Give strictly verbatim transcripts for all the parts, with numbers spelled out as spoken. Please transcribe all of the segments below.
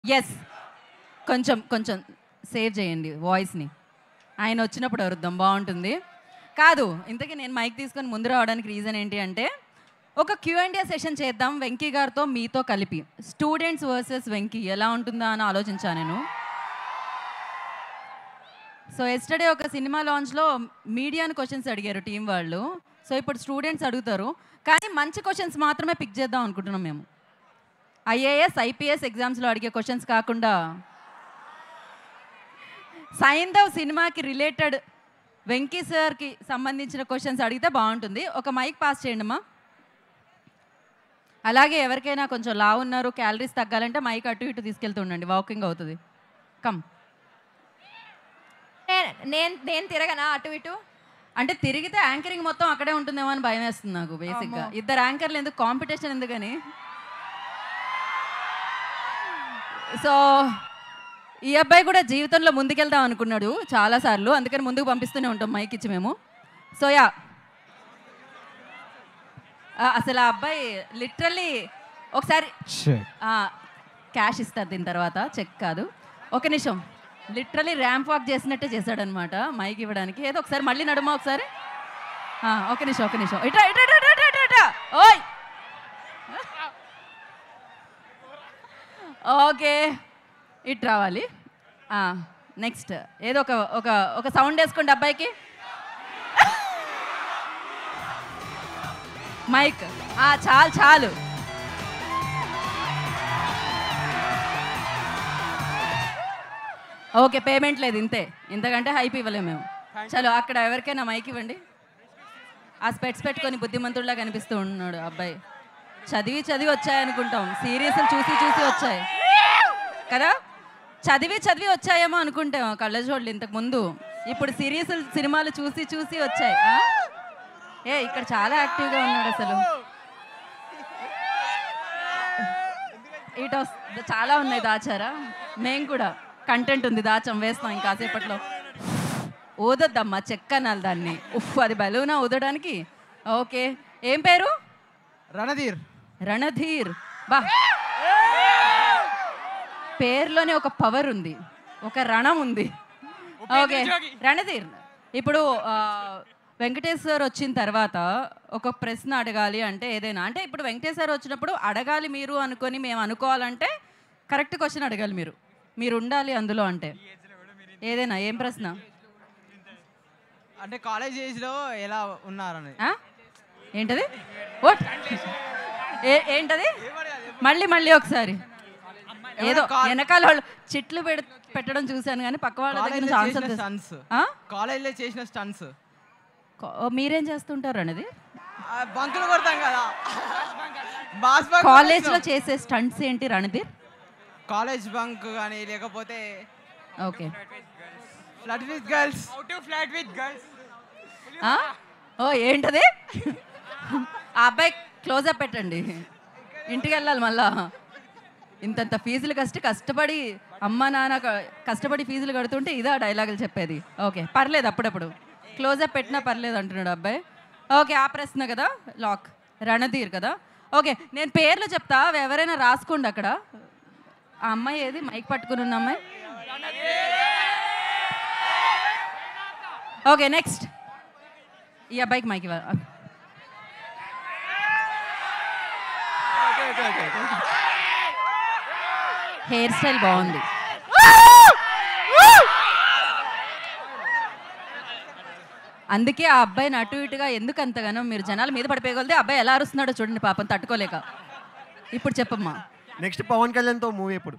Yes కొంచెం కొంచెం save చేయండి వాయిస్ని. ఆయన వచ్చినప్పుడు అరుద్దాం, బాగుంటుంది. కాదు, ఇంతకీ నేను మైక్ తీసుకొని ముందు రావడానికి రీజన్ ఏంటి అంటే, ఒక క్యూ అండ్ ఏ సెషన్ చేద్దాం వెంకీ గారితో మీతో కలిపి. స్టూడెంట్స్ వర్సెస్ వెంకీ ఎలా ఉంటుందా అని ఆలోచించాను నేను. సో ఎస్టర్డే ఒక సినిమా లాంచ్లో మీడియాని క్వశ్చన్స్ అడిగారు టీం వాళ్ళు. సో ఇప్పుడు స్టూడెంట్స్ అడుగుతారు, కానీ మంచి క్వశ్చన్స్ మాత్రమే పిక్ చేద్దాం అనుకుంటున్నాం మేము. ఐఏఎస్ ఐపీఎస్ ఎగ్జామ్స్లో అడిగే క్వశ్చన్స్ కాకుండా సైంధవ్ సినిమాకి రిలేటెడ్ వెంకీ సార్కి సంబంధించిన క్వశ్చన్స్ అడిగితే బాగుంటుంది. ఒక మైక్ పాస్ చేయండి అమ్మా. అలాగే ఎవరికైనా కొంచెం లావు ఉన్నారు, క్యాలరీస్ తగ్గాలంటే మైక్ అటు ఇటు తీసుకెళ్తుండండి, వాకింగ్ అవుతుంది. కమ్. నేను నేను తిరగనా అటు ఇటు? అంటే తిరిగితే యాంకరింగ్ మొత్తం అక్కడే ఉంటుందేమో అని భయం వేస్తుంది నాకు బేసిక్గా. ఇద్దరు యాంకర్లు ఎందుకు, కాంపిటీషన్ ఎందుకని. సో ఈ అబ్బాయి కూడా జీవితంలో ముందుకెళ్దాం అనుకున్నాడు చాలాసార్లు, అందుకని ముందుకు పంపిస్తూనే ఉంటాం మైక్ ఇచ్చి మేము. సో యా, అసలు ఆ అబ్బాయి లిటరల్లీ ఒకసారి క్యాష్ ఇస్తారు దీని తర్వాత, చెక్ కాదు. ఒక నిమిషం, లిటరల్లీ ర్యాంప్ వాక్ చేసినట్టే చేశాడనమాట మైక్ ఇవ్వడానికి. ఏదో ఒకసారి మళ్ళీ నడుమా ఒకసారి. ఒక నిమిషం ఒక నిమిషం ఇట్రా ఇట్రా ఇట్రా ఇట్రా ఇట్రా ఓయ్. ఓకే, ఇటు రావాలి. నెక్స్ట్ ఏదో ఒక ఒక ఒక సౌండ్ వేసుకోండి అబ్బాయికి. మైక్ చాలు చాలు. ఓకే, పేమెంట్ లేదు, ఇంతే, ఇంతకంటే హైప్ ఇవ్వలేము మేము. చలో అక్కడ ఎవరికైనా మైక్ ఇవ్వండి. ఆ స్పెట్స్ పెట్టుకొని బుద్ధిమంతుడిలా కనిపిస్తూ ఉన్నాడు అబ్బాయి. చదివి చదివి వచ్చాయనుకుంటాం, సీరియస్లు చూసి చూసి వచ్చాయి కదా. చదివి చదివి వచ్చాయేమో అనుకుంటాం కళ్ళజోళ్ళు ఇంతకు ముందు, ఇప్పుడు సీరియస్ సినిమాలు చూసి చూసి వచ్చాయి. ఏ ఇక్కడ చాలా యాక్టివ్గా ఉన్నాడు అసలు. ఇటు చాలా ఉన్నాయి దాచారా, మేము కూడా కంటెంట్ ఉంది దాచం, వేస్తాం ఇంకాసేపట్లో. ఊదొద్దమ్మా, చెక్క అనాలి దాన్ని. ఉఫ్, అది బలూనా ఊదడానికి. ఓకే, ఏం పేరు? రణధీర్. రణధీర్, బా, పేరులోనే ఒక పవర్ ఉంది, ఒక రణం ఉంది. ఓకే రణధీర్, ఇప్పుడు వెంకటేష్ సార్ వచ్చిన తర్వాత ఒక ప్రశ్న అడగాలి అంటే ఏదైనా, అంటే ఇప్పుడు వెంకటేష్ సార్ వచ్చినప్పుడు అడగాలి మీరు అనుకొని మేము అనుకోవాలంటే కరెక్ట్ క్వశ్చన్ అడగాలి మీరు, మీరు ఉండాలి అందులో. అంటే ఏదైనా, ఏం ప్రశ్న? అంటే కాలేజ్ ఏజ్లో ఎలా ఉన్నారని. ఏంటది? ఓట్ ఏంటది? మళ్ళీ మళ్ళీ ఒకసారి. ఏదో వెనకాల వాళ్ళు చిట్లు పెట్టడం చూశాను కానీ పక్క వాళ్ళ దగ్గర నుంచి ఆన్సర్. కాలేజ్లో చేసిన స్టన్స్ మీరేం చేస్తుంటారు అనేది? బంకులు కొడతాం కదా. కాలేజ్లో చేసే స్టంట్స్ ఏంటి రణధీర్? కాలేజ్ బంక్ కానీ లేకపోతే okay flirt with girls. How to flirt with girls. ఓ ఏంటది? ఆ అబ్బాయి క్లోజప్ పెట్టండి, ఇంటికి వెళ్ళాలి మళ్ళా. ఇంతంత ఫీజులు కష్ట కష్టపడి అమ్మ నాన్న కష్టపడి ఫీజులు కడుతుంటే ఇదా డైలాగులు చెప్పేది. ఓకే పర్లేదు, అప్పుడప్పుడు క్లోజప్ పెట్టినా పర్లేదు అంటున్నాడు అబ్బాయి. ఓకే, ఆ ప్రశ్న కదా లాక్. రణధీర్ కదా. ఓకే, నేను పేర్లు చెప్తా, ఎవరైనా రాసుకోండి అక్కడ. ఆ అమ్మాయి ఏది మైక్ పట్టుకుని ఉన్న అమ్మాయి? ఓకే నెక్స్ట్, ఈ అబ్బాయికి మైక్ ఇవ్వాలి. హెయిర్ స్టైల్ బాగుంది. అందుకే ఆ అబ్బాయిని అటు ఇటుగా ఎందుకు అంతగానో మీరు జనాల మీద పడిపోయగలితే అబ్బాయి ఎలా అరుస్తున్నాడో చూడండి పాపం, తట్టుకోలేక. ఇప్పుడు చెప్పమ్మా. నెక్స్ట్ పవన్ కళ్యాణ్తో మూవీ ఎప్పుడు?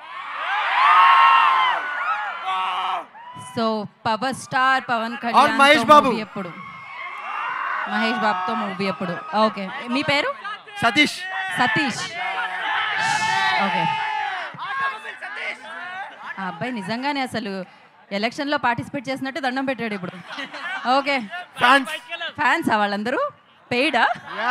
So power star Pawan Kalyan Mahesh Babu ఎప్పుడు? మహేష్ బాబుతో మూవీ ఎప్పుడు? ఓకే, మీ పేరు? సతీష్. సతీష్, ఓకే. ఆ అబ్బాయి నిజంగానే అసలు ఎలక్షన్లో పార్టిసిపేట్ చేసినట్టు దండం పెట్టాడు ఇప్పుడు. Okay, fans. ఫ్యాన్సా వాళ్ళందరూ? పెయిడా?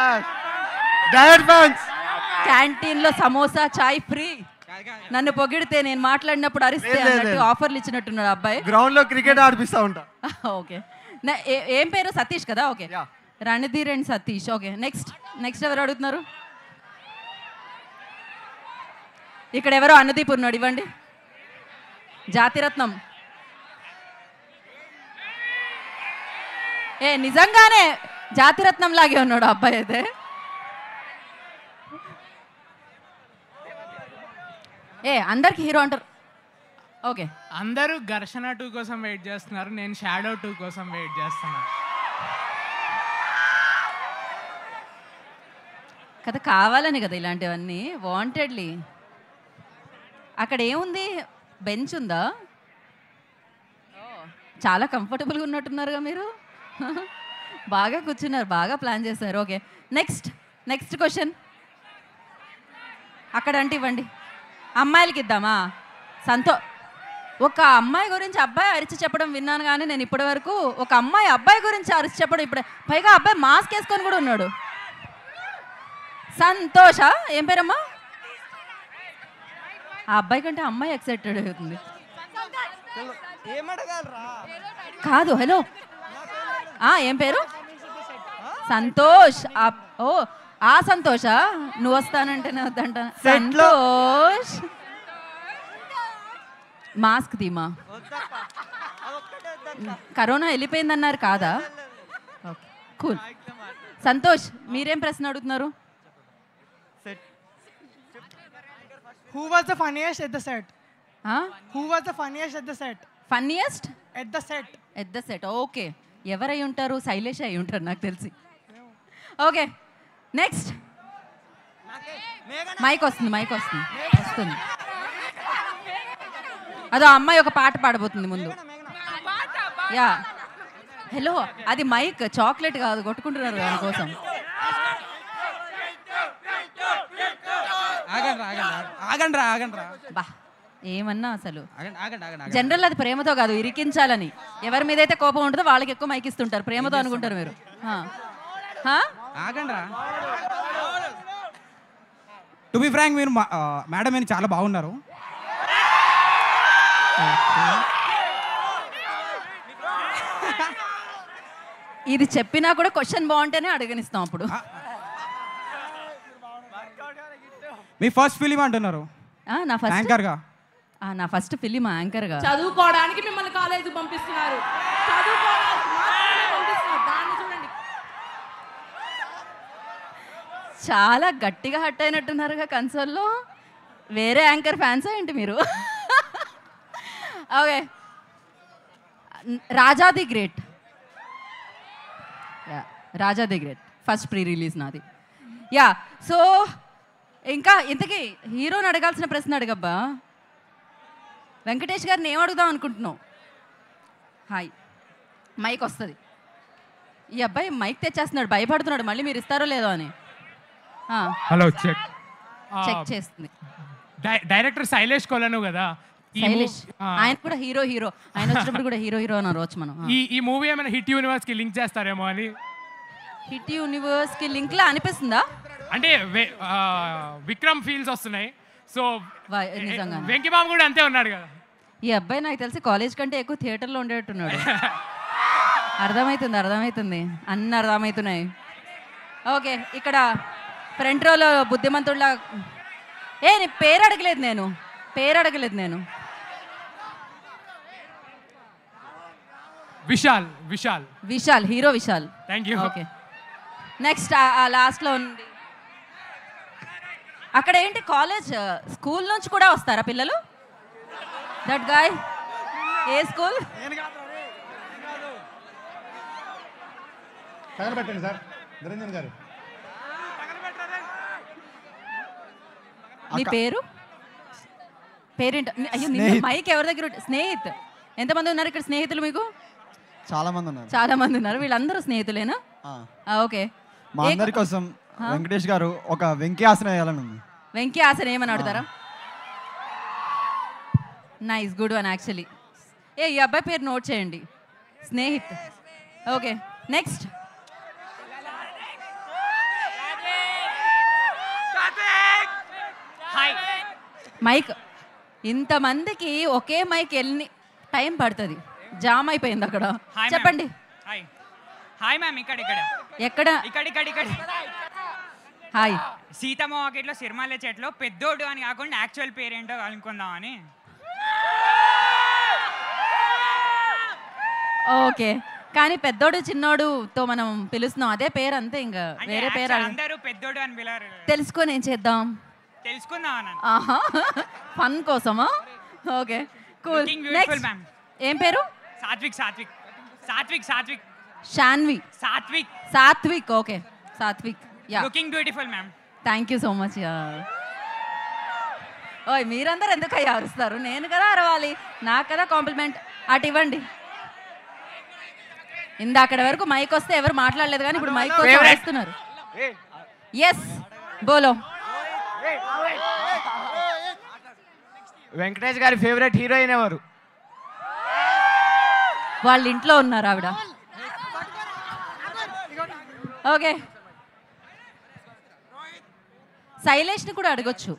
క్యాంటీన్లో సమోసా చాయ్ ఫ్రీ, నన్ను పొగిడితే నేను మాట్లాడినప్పుడు అరిస్తే అన్నట్టు ఆఫర్లు ఇచ్చినట్టున్నాడు అబ్బాయి. గ్రౌండ్ లో క్రికెట్ ఆడిపిస్తా ఉంటా. ఓకే, ఏం పేరు? సతీష్ కదా. Okay, Randhir and Satish. Okay next, next ఎవరు అడుగుతున్నారు? ఇక్కడ ఎవరో అనుదీప్ ఉన్నాడు, ఇవ్వండి. జాతిరత్నం. ఏ నిజంగానే జాతిరత్నం లాగే ఉన్నాడు అబ్బాయి అయితే. ఏ అందరికి హీరో అంటారు. ఓకే, అందరూ ఘర్షణ టూ కోసం వెయిట్ చేస్తున్నారు, నేను షాడో టూ కోసం వెయిట్ చేస్తున్నా. కదా కావాలని కదా ఇలాంటివన్నీ, వాంటెడ్లీ. అక్కడ ఏముంది, బెంచ్ ఉందా? చాలా కంఫర్టబుల్గా ఉన్నట్టున్నారుగా మీరు. బాగా కూర్చున్నారు, బాగా ప్లాన్ చేశారు. Okay, next next question. అక్కడ అంటే ఇవ్వండి, అమ్మాయిలకి ఇద్దామా? సంతో ఒక అమ్మాయి గురించి అబ్బాయి అరిచి చెప్పడం విన్నాను, కానీ నేను ఇప్పటి వరకు ఒక అమ్మాయి అబ్బాయి గురించి అరిచి చెప్పడం ఇప్పుడు. పైగా అబ్బాయి మాస్క్ వేసుకొని కూడా ఉన్నాడు. సంతోష, ఏం పేరమ్మా? ఆ అబ్బాయి కంటే అమ్మాయి ఎక్సైటెడ్ అవుతుంది. కాదు, హలో, ఏం పేరు? సంతోష్. ఓ ఆ సంతోష, నువ్వు వస్తానంటేనే వద్దంట. సంతోష్ మాస్క్ తీమా. కరోనా వెళ్ళిపోయిందన్నారు కాదా? Okay, cool. సంతోష్, మీరేం ప్రశ్న అడుగుతున్నారు? Who was the funniest at the set? Who was the funniest at the set? Funniest At the set. At the set. Okay, ఎవరై ఉంటారు? శైలేష్ అయి ఉంటారు నాకు తెలిసి. Okay, next. మైక్ వస్తుంది, మైక్ వస్తుంది వస్తుంది అదో అమ్మాయి ఒక పాట పాడబోతుంది ముందు. యా, హలో, అది మైక్, చాక్లెట్ కాదు, కొట్టుకుంటున్నారు దానికోసం. ఆగండి ఆగండి బా, ఏమన్నా అసలు. ఆగండి జనరల్ అది ప్రేమతో కాదు, ఇరికించాలని. ఎవరి మీద అయితే కోపం ఉంటుందో వాళ్ళకి ఎక్కువ మైక్ ఇస్తుంటారు, ప్రేమతో అనుకుంటారు మీరు. ఆగండి. టు బి ఫ్రాంక్, మీరు మేడం మీరు చాలా బాగున్నారు. ఇది చెప్పినా కూడా క్వశ్చన్ బాగుంటేనే అడగనిస్తాం అప్పుడు. మీ ఫస్ట్ ఫిలిం అంటున్నారు, నా ఫస్ట్ యాంకర్ గా. నా ఫస్ట్ ఫిలిం యాంకర్ గా. చదువుకోవడానికి మిమ్మల్ని కాలేజీకి పంపిస్తున్నారు, చదువుకోవడానికి మాత్రమే పంపిస్తున్నారు. దాన్ని చూడండి. చాలా గట్టిగా హట్ అయినట్టున్నారుగా కన్సోల్లో. వేరే యాంకర్ ఫ్యాన్సా ఏంటి మీరు? Okay, Raja the great. Yeah, Raja the great first pre release నాది. యా, సో ఇంకా ఇంతకీ హీరోని అడగాల్సిన ప్రశ్న అడగబ్బా. వెంకటేష్ గారిని ఏం అడుగుదాం అనుకుంటున్నావు? హాయ్, మైక్ వస్తుంది. ఈ అబ్బాయి మైక్ తెచ్చేస్తున్నాడు, భయపడుతున్నాడు మళ్ళీ మీరు ఇస్తారో లేదో అని. హలో, చెక్ చెక్ చేస్తుంది. డైరెక్టర్ శైలేష్ కొలను కదా. శైలేష్, ఆయన కూడా హీరో హీరో ఆయన వచ్చినప్పుడు కూడా హీరో హీరో అని రోజు మనం. ఈ ఈ మూవీ ఏమైనా హిట్ యూనివర్స్ కి లింక్ చేస్తారేమో అని. హిట్ యూనివర్స్ కి లింక్ లా అనిపిస్తుందా? అంటే విక్రమ్ ఫీల్స్ వస్తున్నాయి. సో నిజంగా వెంకీబాబు కూడా అంతే ఉన్నాడు కదా. ఈ అబ్బాయి నాకు తెలిసి కాలేజ్ కంటే ఎక్కువ థియేటర్లో ఉండేట్టున్నాడు. అర్థమవుతుంది, అర్థమవుతుంది, అన్ని అర్థమవుతున్నాయి. ఓకే, ఇక్కడ ఫ్రంట్ రోలో బుద్ధిమంతుడిలా. ఏ నీ పేరు అడగలేదు నేను, పేరు అడగలేదు నేను. Vishal. Vishal Vishal hero Vishal. Thank you. Okay, next లాస్ట్లో ఉంది. అక్కడ ఏంటి, కాలేజ్ స్కూల్ నుంచి కూడా వస్తారా పిల్లలు? దట్ గాయ్ ఏ స్కూల్? తగలబెట్టండి సార్ నిరంజన్ గారు. మీ పేరు పేరేంట? అయ్యో, నిన్న మైక్ ఎవరి దగ్గర? స్నేహిత్. ఎంతమంది ఉన్నారు ఇక్కడ స్నేహితులు మీకు? చాలా మంది ఉన్నారు. చాలా మంది ఉన్నారు. వీళ్ళందరూ స్నేహితులేనా? ఓకే, మా అందరి కోసం వెంకటేష్ గారు ఒక వెంకీ ఆసనం వేయాలని ఉంది. వెంకీ ఆసనం ఏమని అడుగుతారా? Nice, good one actually. ఏ ఈ అబ్బాయి పేరు నోట్ చేయండి, స్నేహిత్. Okay, next. మైక్ ఇంతమందికి ఒకే మైక్ ఎన్ని టైం పడుతుంది? జామ్ అయిపోయింది అక్కడ. చెప్పండి. హాయ్ మ్యామ్, ఇక్కడ ఇక్కడ ఎక్కడ? ఇక్కడ ఇక్కడ ఇక్కడ హాయ్. సీతమ్మ వాకిట్లో సిరిమల్లె చెట్లో పెద్దోడు అని కాకుండా యాక్చువల్ పేరేంటో కనుక్కుందామని. ఓకే, కానీ పెద్దోడు చిన్నోడుతో మనం పిలుస్తున్నాం, అదే పేరు అంతే, ఇంకా అంటే వేరే పేరు actual అందరూ పెద్దోడు అని పిలవరు. తెలుసుకొని ఏం చేద్దాం? తెలుసుకుందాం ఆహా, ఫన్ కోసమా? Okay cool. Looking beautiful, next ma'am. ఏం పేరు? Satvik Satvik Satvik Satvik Sanvi. Satvik Satvik. Okay Satvik. Yeah, looking beautiful ma'am. Thank you so much. Yeah, ఓయ్ మీరందరూ ఎందుకు అయ్యా అరుస్తారు? నేను కదా అరవాలి, నాకు కదా కాంప్లిమెంట్. అటు ఇవ్వండి. ఇందాకడ వరకు మైక్ వస్తే ఎవరు మాట్లాడలేదు, కానీ ఇప్పుడు మైక్ కోసం వేస్తున్నారు. ఎస్ బోలో. వెంకటేష్ గారి ఫేవరెట్ హీరోయిన్ ఎవరు? వాళ్ళ ఇంట్లో ఉన్నారు ఆవిడ. ఓకే, శైలేష్ని కూడా అడగొచ్చు.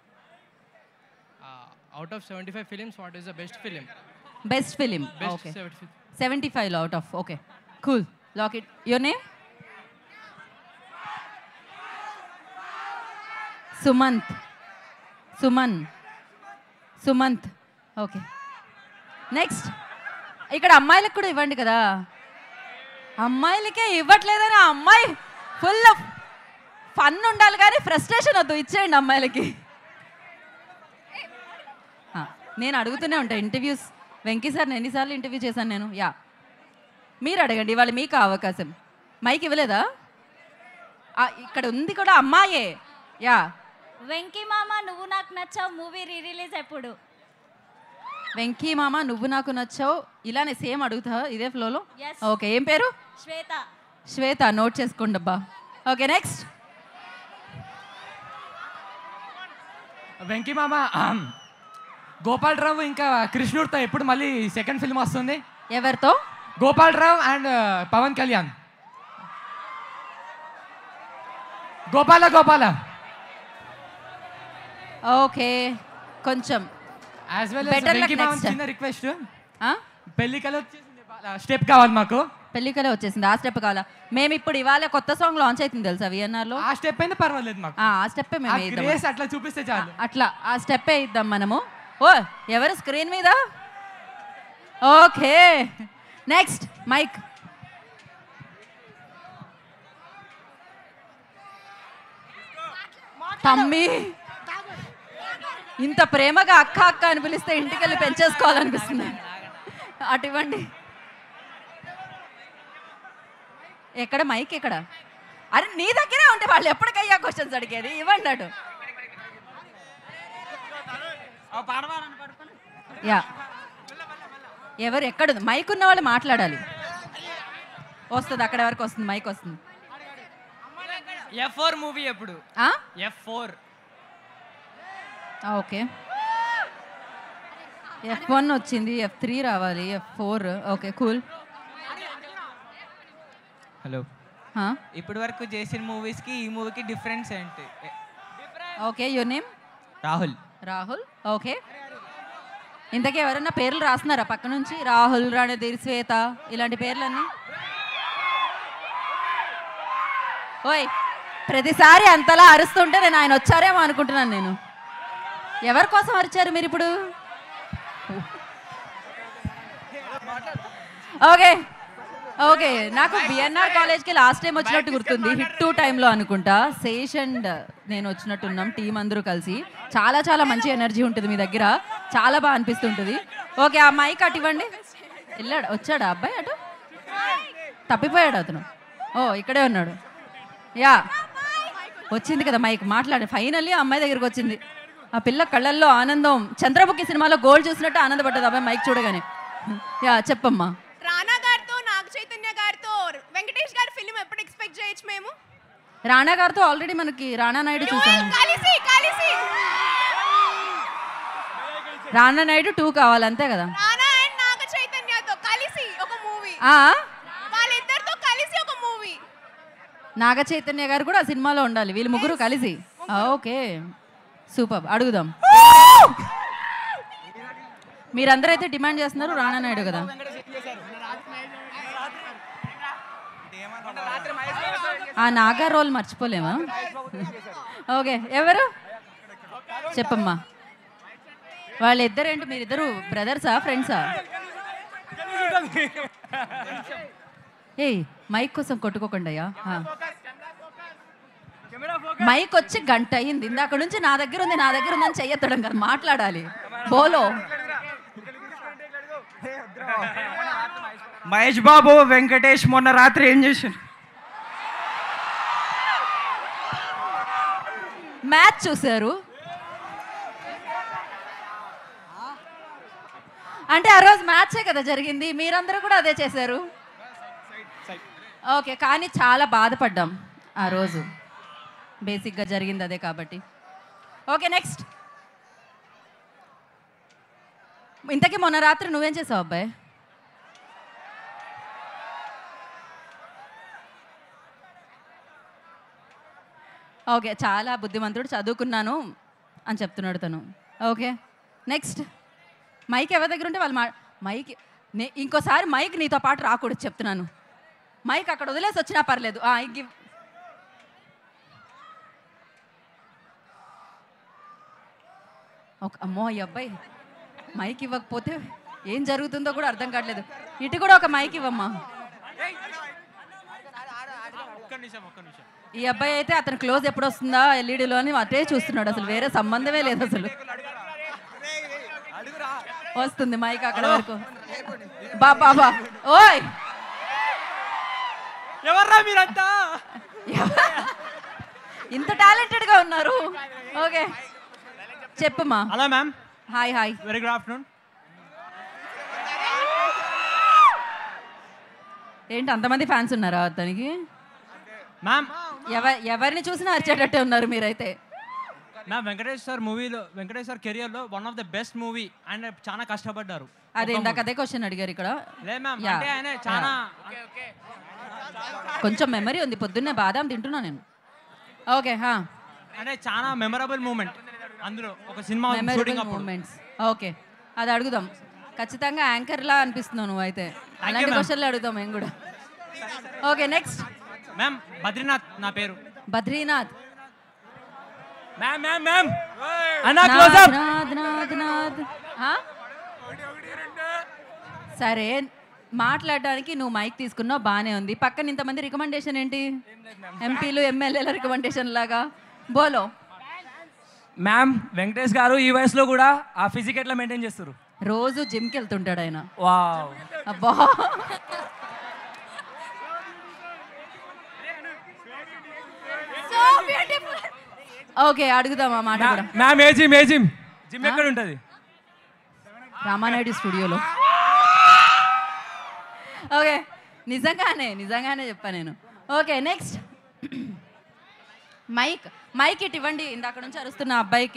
Out of seventy five films what is the best film? Best film. Okay, seventy five out of. Okay cool. Lock it. Your name? Sumanth. Suman. Sumanth. Okay next. ఇక్కడ అమ్మాయిలకు కూడా ఇవ్వండి కదా. అమ్మాయిలకే ఇవ్వట్లేదని ఆ అమ్మాయి ఫుల్ ఫన్ ఉండాలి, కానీ ఫ్రస్ట్రేషన్ వద్దు, ఇచ్చేయండి అమ్మాయిలకి. నేను అడుగుతూనే ఉంటాను ఇంటర్వ్యూస్. వెంకీ సార్ ఎన్నిసార్లు ఇంటర్వ్యూ చేశాను నేను. యా, మీరు అడగండి, ఇవాళ మీకు అవకాశం. మైక్ ఇవ్వలేదా? ఇక్కడ ఉంది కూడా అమ్మాయే. యా, వెంకీ మామ నువ్వు నాకు నచ్చావు మూవీ రీ రిలీజ్ ఎప్పుడు? వెంకీ మామ నువ్వు నాకు నచ్చావు, ఇలానే సేమ్ అడుగుతా ఇదే ఫ్లోలో. ఓకే, ఏం పేరు? శ్వేత. శ్వేత, నోట్ చేసుకోండి అబ్బా. Okay next. వెంకీ మామ గోపాల్ రావు ఇంకా కృష్ణుడితో ఎప్పుడు మళ్ళీ సెకండ్ ఫిల్మ్ వస్తుంది? ఎవరితో? గోపాల్ రావు అండ్ పవన్ కళ్యాణ్. గోపాల గోపాల. ఓకే కొంచెం as well Better luck Venky మామ next. చిన్న రిక్వెస్ట్, ఆ? పెళ్లి కల స్టెప్ కావాలి మాకు. పెళ్ళికలే వచ్చేసింది, ఆ స్టెప్ కావాలా? మేము ఇప్పుడు ఇవాళ కొత్త సాంగ్ లాంచ్ అవుతుంది తెలుసా విఎన్ఆర్ లో. ఆ స్టెప్ అయినా పర్వాలేదు మాకు. ఆ స్టెప్ మేము వేద్దాం. గ్రేస్ అట్లా చూపిస్తే చాలు. అట్లా ఆ స్టెప్ ఇద్దాం మనము. ఓ ఎవరు స్క్రీన్ మీద? Okay next mic. తమ్మి ఇంత ప్రేమగా అక్క అక్క అని పిలిస్తే ఇంటికి వెళ్ళి పెంచేసుకోవాలనిపిస్తుంది. అటు ఇవ్వండి. ఎక్కడ మైక్ ఎక్కడ? అరే నీ దగ్గరే ఉంటే వాళ్ళు ఎప్పటికయ్యా క్వశ్చన్స్ అడిగేది. ఇవ్వండి అటు. యా, ఎవరు ఎక్కడ మైక్ ఉన్న వాళ్ళు మాట్లాడాలి. వస్తుంది అక్కడ వరకు వస్తుంది, మైక్ వస్తుంది. ఎఫ్ ఫోర్ మూవీ ఎప్పుడు? F four. Okay, F one వచ్చింది, ఎఫ్ త్రీ రావాలి, F four. Okay cool. Hello, ఇప్పటి వరకు చేసిన మూవీస్కి ఈ మూవీకి డిఫరెన్స్ ఏంటి? Okay your name? Rahul. Rahul. Okay, ఇంతకీ ఎవరైనా పేర్లు రాస్తున్నారా పక్క నుంచి? రాహుల్, రణధీర్, శ్వేత ఇలాంటి పేర్లన్నీ. ఓయ్ ప్రతిసారి అంతలా అరుస్తుంటే నేను ఆయన వచ్చారేమో అనుకుంటున్నాను. నేను ఎవరి కోసం అరిచారు మీరు ఇప్పుడు? ఓకే ఓకే, నాకు బిఎన్ఆర్ కాలేజ్కి లాస్ట్ టైం వచ్చినట్టు గుర్తుంది, హిట్ టూ టైంలో అనుకుంటా. శేష్ అండ్ నేను వచ్చినట్టున్నాం టీం అందరూ కలిసి. చాలా చాలా మంచి ఎనర్జీ ఉంటుంది మీ దగ్గర, చాలా బాగా అనిపిస్తుంటుంది. ఓకే ఆ మైక్ అటు ఇవ్వండి. వెళ్ళాడు వచ్చాడా అబ్బాయి? అటు తప్పిపోయాడు అతను. ఓ ఇక్కడే ఉన్నాడు. యా వచ్చింది కదా మైక్, మాట్లాడి. ఫైనల్లీ అమ్మాయి దగ్గరికి వచ్చింది. ఆ పిల్ల కళ్ళల్లో ఆనందం, చంద్రముఖి సినిమాలో గోల్డ్ చూసినట్టు ఆనందపడ్డది అబ్బాయి మైక్ చూడగానే. యా చెప్పమ్మా. రానా గారితో నాగ చైతన్య గారితో వెంకటేష్ గారి ఫిల్మ్ ఎప్పుడు ఎక్స్పెక్ట్ చేయొచ్చు మేము? రాణా గారితో ఆల్రెడీ మనకి రాణా నాయుడు చూసాము. కలిసి కలిసి రాణా నాయుడు టూ కావాలి అంతే కదా? రానా అండ్ నాగ చైతన్యతో కలిసి ఒక మూవీ. ఆ వాళ్ళిద్దరితో కలిసి ఒక మూవీ. నాగ చైతన్య గారు కూడా ఆ సినిమాలో ఉండాలి, వీళ్ళు ముగ్గురు కలిసి. ఓకే సూపర్, అడుగుదాం. మీరందరూ అయితే డిమాండ్ చేస్తున్నారు రాణా నాయుడు కదా? ఆ నాగా రోల్ మర్చిపోలేమా? ఓకే, ఎవరు చెప్పమ్మా. వాళ్ళిద్దరేంటి, మీరిద్దరు బ్రదర్సా ఫ్రెండ్సా? ఏయ్ మైక్ కోసం కొట్టుకోకండి అయ్యా. మైక్ వచ్చి గంట అయింది, ఇందాక నుంచి నా దగ్గర ఉంది నా దగ్గర ఉందని చెయ్యొద్దడం కదా, మాట్లాడాలి. బోలో. మహేష్ బాబు వెంకటేష్ మొన్న రాత్రి ఏం చేశారు? మ్యాచ్ చూశారు అంటే ఆ రోజు మ్యాచే కదా జరిగింది, మీరందరూ కూడా అదే చేశారు. ఓకే, కానీ చాలా బాధపడ్డాం ఆ రోజు, బేసిక్గా జరిగింది అదే కాబట్టి. Okay, next. ఇంతకీ మొన్న రాత్రి నువ్వేం చేసావు అబ్బాయి? ఓకే, చాలా బుద్ధిమంతుడు, చదువుకున్నాను అని చెప్తున్నాడు తను. Okay, next. మైక్ ఎవరి దగ్గర ఉంటే వాళ్ళు మా మైక్ నే ఇంకోసారి మైక్ నీతో పాటు రాకూడదు చెప్తున్నాను. మైక్ అక్కడ వదిలేసి వచ్చినా పర్లేదు. ఇంక ఒక అమ్మో ఈ అబ్బాయి మైక్ ఇవ్వకపోతే ఏం జరుగుతుందో కూడా అర్థం కావట్లేదు. ఇటు కూడా ఒక మైక్ ఇవ్వమ్మా. ఈ అబ్బాయి అయితే అతను క్లోజ్ ఎప్పుడు వస్తుందా ఎల్ఈడిలో అని అటే చూస్తున్నాడు, అసలు వేరే సంబంధమే లేదు అసలు. వస్తుంది మైక్ అక్కడ వరకు. బా బాబా ఓయ్ ఎవర్రా మీరంతా, ఇంత టాలెంటెడ్ గా ఉన్నారు. ఓకే చెప్పమ్మా. Hello ma'am. Hi hi very good afternoon. ఏంటి అంతమంది ఫ్యాన్స్ ఉన్నారా అతనికి? మ్యామ్ ఎవ ఎవరిని చూసినా అరిచేటట్టే ఉన్నారు మీరైతే. మ్యామ్ వెంకటేష్ సార్ మూవీలో, వెంకటేష్ సార్ కెరియర్లో one of the best movie, and చాలా కష్టపడ్డారు. అదే ఇందాక అదే క్వశ్చన్ అడిగారు ఇక్కడ. లే మ్యామ్, అంటే ఆయన చాలా కొంచెం మెమరీ ఉంది, పొద్దున్నే బాదాం తింటున్నా నేను. ఓకే, అంటే చాలా మెమరబుల్ మూమెంట్ అందులో ఒక సినిమా మెమరబుల్ మూమెంట్స్. ఓకే, అది అడుగుదాం ఖచ్చితంగా. యాంకర్లా అనిపిస్తున్నావు నువ్వు అయితే, అలాంటి క్వశ్చన్లు అడుగుతాం మేము కూడా. Okay, next. మ్యామ్ బద్రీనాథ్ నా పేరు. బద్రీనాథ్. మ్యామ్ మ్యామ్ మ్యామ్ అన్నా క్లోజ్ అప్. నాథ్ నాథ్ నాథ్. సరే, మాట్లాడడానికి నువ్వు మైక్ తీసుకున్నావు బాగానే ఉంది, పక్కన ఇంతమంది రికమెండేషన్ ఏంటి? ఎంపీలు ఎమ్మెల్యేల రికమెండేషన్ లాగా. బోలో. మ్యామ్ వెంకటేష్ గారు ఈ వయసులో కూడా ఆ ఫిజిక్ ఎట్లా మెయింటైన్ చేస్తారు? రోజు జిమ్కి వెళ్తుంటాడు ఆయన. వావ్. అబ్బా ఓకే, అడుగుదామా మాట కూడా. మ్యామ్ ఏ జిమ్ ఏ జిమ్ జిమ్ ఎక్కడ ఉంటుంది? రామానాయుడు స్టూడియోలో. ఓకే, నిజంగానే నిజంగానే చెప్పా నేను. Okay, next. మైక్ మైక్ ఇటు ఇవ్వండి, ఇందాక నుంచి అరుస్తున్న అబ్బాయికి.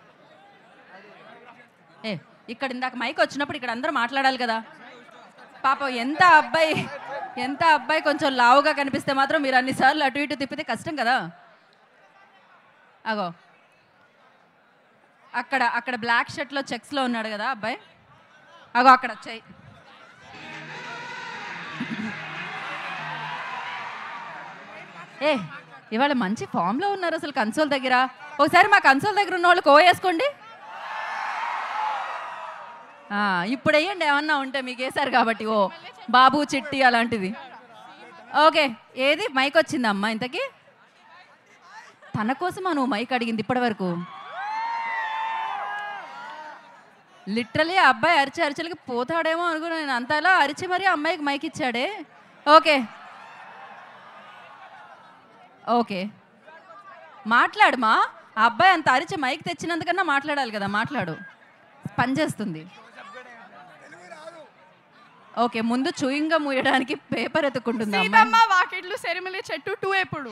ఏ ఇక్కడ ఇందాక మైక్ వచ్చినప్పుడు ఇక్కడ అందరూ మాట్లాడాలి కదా పాపం. ఎంత అబ్బాయి ఎంత అబ్బాయి కొంచెం లావుగా కనిపిస్తే మాత్రం మీరు అన్నిసార్లు అటు ఇటు తిప్పితే కష్టం కదా. అగో అక్కడ అక్కడ బ్లాక్ షర్ట్లో చెక్స్లో ఉన్నాడు కదా అబ్బాయి, అగో అక్కడ చెయ్యి. ఏ ఇవాళ మంచి ఫామ్లో ఉన్నారు అసలు కన్సోల్ దగ్గర. ఒకసారి మా కన్సోల్ దగ్గర ఉన్న వాళ్ళు కో వేసుకోండి. ఇప్పుడు వేయండి ఏమన్నా ఉంటే, మీకు వేసారు కాబట్టి. ఓ బాబు చిట్టి అలాంటిది. ఓకే, ఏది మైక్ వచ్చిందా అమ్మా ఇంతకీ? తన కోసమా నువ్వు మైక్ అడిగింది ఇప్పటి వరకు? లిటరలీ ఆ అబ్బాయి అరిచి అరిచలకి పోతాడేమో అనుకున్నా నేను. అంతలా అరిచి మరీ అమ్మాయికి మైక్ ఇచ్చాడే. ఓకే ఓకే మాట్లాడమా. ఆ అబ్బాయి అంత అరిచి మైక్ తెచ్చినందుకన్నా మాట్లాడాలి కదా, మాట్లాడు, పనిచేస్తుంది. ఓకే, ముందు చూయింగా మూయడానికి పేపర్ ఎత్తుకుంటుందా? సీతమ్మ వాకిట్లు సిరిమల్లె చెట్టు టూ ఎప్పుడు?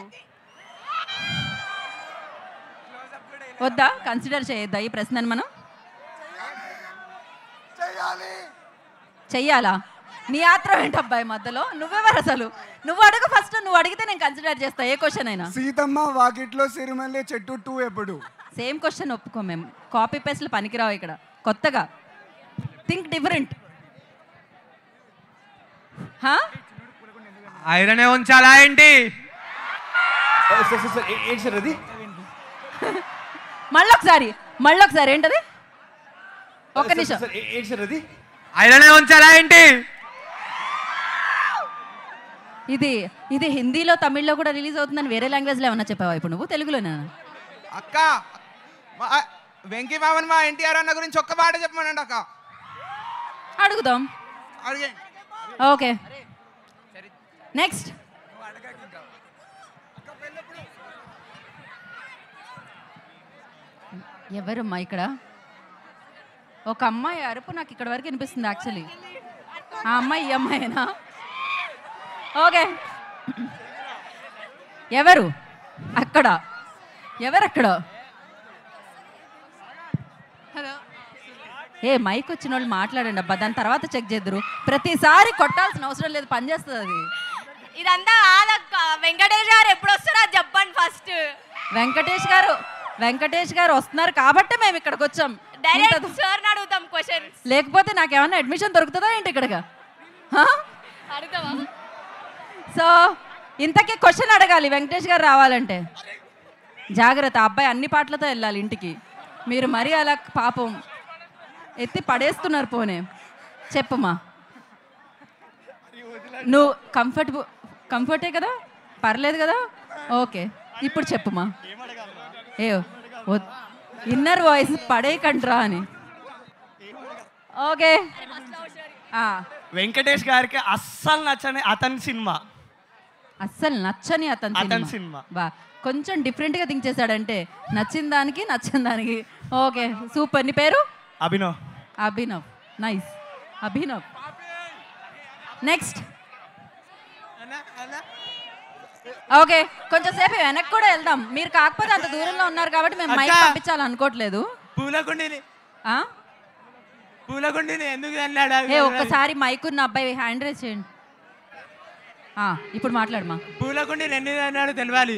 వద్దా, కన్సిడర్ చేయొద్దా ఈ ప్రశ్నను మనం? చెయ్యాలా? నీ ఆత్రం ఏంటి అబ్బాయి మధ్యలో? నువ్వెవరు అసలు? నువ్వు అడుగు ఫస్ట్, నువ్వు అడిగితే నేను కన్సిడర్ చేస్తా ఏ క్వశ్చన్ అయినా. సీతమ్మ వాకిట్లో సిరిమల్లె చెట్టు టూ ఎప్పుడు? సేమ్ క్వశ్చన్ ఒప్పుకో మేము. కాపీ పేస్ట్లు పనికిరావు ఇక్కడ, కొత్తగా థింక్ డిఫరెంట్. ఐరనే ఉంచాలా ఏంటి? ఏంటి సార్ అది? మళ్ళొకసారి మళ్ళొకసారి ఏంటది? ఒక్క నిమిషం. ఏంటి సార్ అది? ఆయననే ఉంచారా ఏంటి? ఇది ఇది హిందీలో తమిళ్లో కూడా రిలీజ్ అవుతుందని వేరే లాంగ్వేజ్లో ఏమన్నా చెప్పావా ఇప్పుడు నువ్వు? తెలుగులోనే అక్క వెంకీ మామన్ మా ఎన్టీఆర్ అన్న గురించి ఒక్క మాట చెప్పమనండి అక్క. అడుగుదాం. అడిగండి. Okay next. ఎవరమ్మా ఇక్కడ? ఒక అమ్మాయి అరుపు నాకు ఇక్కడ వరకు వినిపిస్తుంది యాక్చువల్లీ. ఆ అమ్మాయి ఈ అమ్మాయినా? ఓకే ఎవరు అక్కడ? ఎవరక్కడ? ఏ మైక్ వచ్చిన వాళ్ళు మాట్లాడండి అబ్బా, దాని తర్వాత చెక్ చేద్దరు. ప్రతిసారి కొట్టాల్సిన అవసరం లేదు, పనిచేస్తుంది అది. ఇదంతా కాదక్క, వెంకటేష్ గారు ఎప్పుడు వస్తారో అది చెప్పండి ఫస్ట్. వెంకటేష్ గారు వెంకటేష్ గారు వస్తున్నారు కాబట్టి మేము ఇక్కడికి వచ్చాం. డైరెక్ట్ సార్ అడుగుతాం క్వశ్చన్స్. లేకపోతే నాకేమన్నా అడ్మిషన్ దొరుకుతుందా ఏంటి ఇక్కడగా? అడుగుతావా? సో ఇంతకీ క్వశ్చన్ అడగాలి వెంకటేష్ గారు రావాలంటే. జాగ్రత్త, అబ్బాయి అన్ని పాటలతో వెళ్ళాలి ఇంటికి. మీరు మరీ అలా పాపం ఎత్తి పడేస్తున్నారు. పోనే చెప్పమ్మా. నువ్వు కంఫర్టబుల్ కంఫర్టే కదా? పర్లేదు కదా? ఓకే ఇప్పుడు చెప్పుమా. ఏ ఇన్నర్ వాయిస్ పడేయకంట్రా అని. ఓకే వెంకటేష్ గారికి అస్సలు నచ్చని అతని సినిమా. అస్సలు నచ్చని అతని అతని సినిమా బా కొంచెం డిఫరెంట్గా థింక్ చేశాడంటే నచ్చిన దానికి నచ్చిన దానికి. Okay super. నీ పేరు? Abhinav. Abhinav nice. Abhinav next. Okay కొంచెం సేపు వెనక్కి కూడా వెళ్దాం. మీరు కాకపోతే అంత దూరంలో ఉన్నారు కాబట్టి మేము మైక్ పంపించాలనుకోవట్లేదు. పూలకుండిని ఆ? పూలకుండిని ఎందుకు అన్నాడు? ఏ ఒక్కసారి మైక్ ఉన్న అబ్బాయి హ్యాండ్ రేస్ చేయండి. ఇప్పుడు మాట్లాడమా. పూలకుండిని ఎందుకు అన్నాడు తెలవాలి.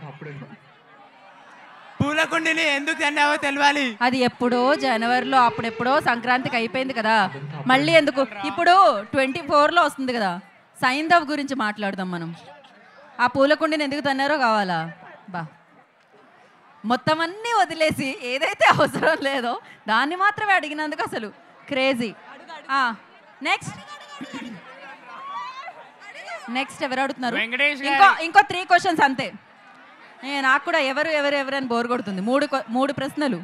పూలకుండిని ఎందుకు అన్నావో తెలవాలి. అది ఎప్పుడో జనవరిలో అప్పుడెప్పుడో సంక్రాంతికి అయిపోయింది కదా, మళ్ళీ ఎందుకు? ఇప్పుడు ట్వంటీ ఫోర్లో వస్తుంది కదా. సైంధవ్ గురించి మాట్లాడదాం మనం. ఆ పూలకుండిని ఎందుకు తన్నారో కావాలా? బా మొత్తం అన్నీ వదిలేసి ఏదైతే అవసరం లేదో దాన్ని మాత్రమే అడిగినందుకు అసలు క్రేజీ. నెక్స్ట్ నెక్స్ట్ ఎవరు అడుగుతున్నారు? ఇంకో ఇంకో త్రీ క్వశ్చన్స్ అంతే. నాకు కూడా ఎవరు ఎవరు ఎవరు అని బోర్ కొడుతుంది. మూడు మూడు ప్రశ్నలు.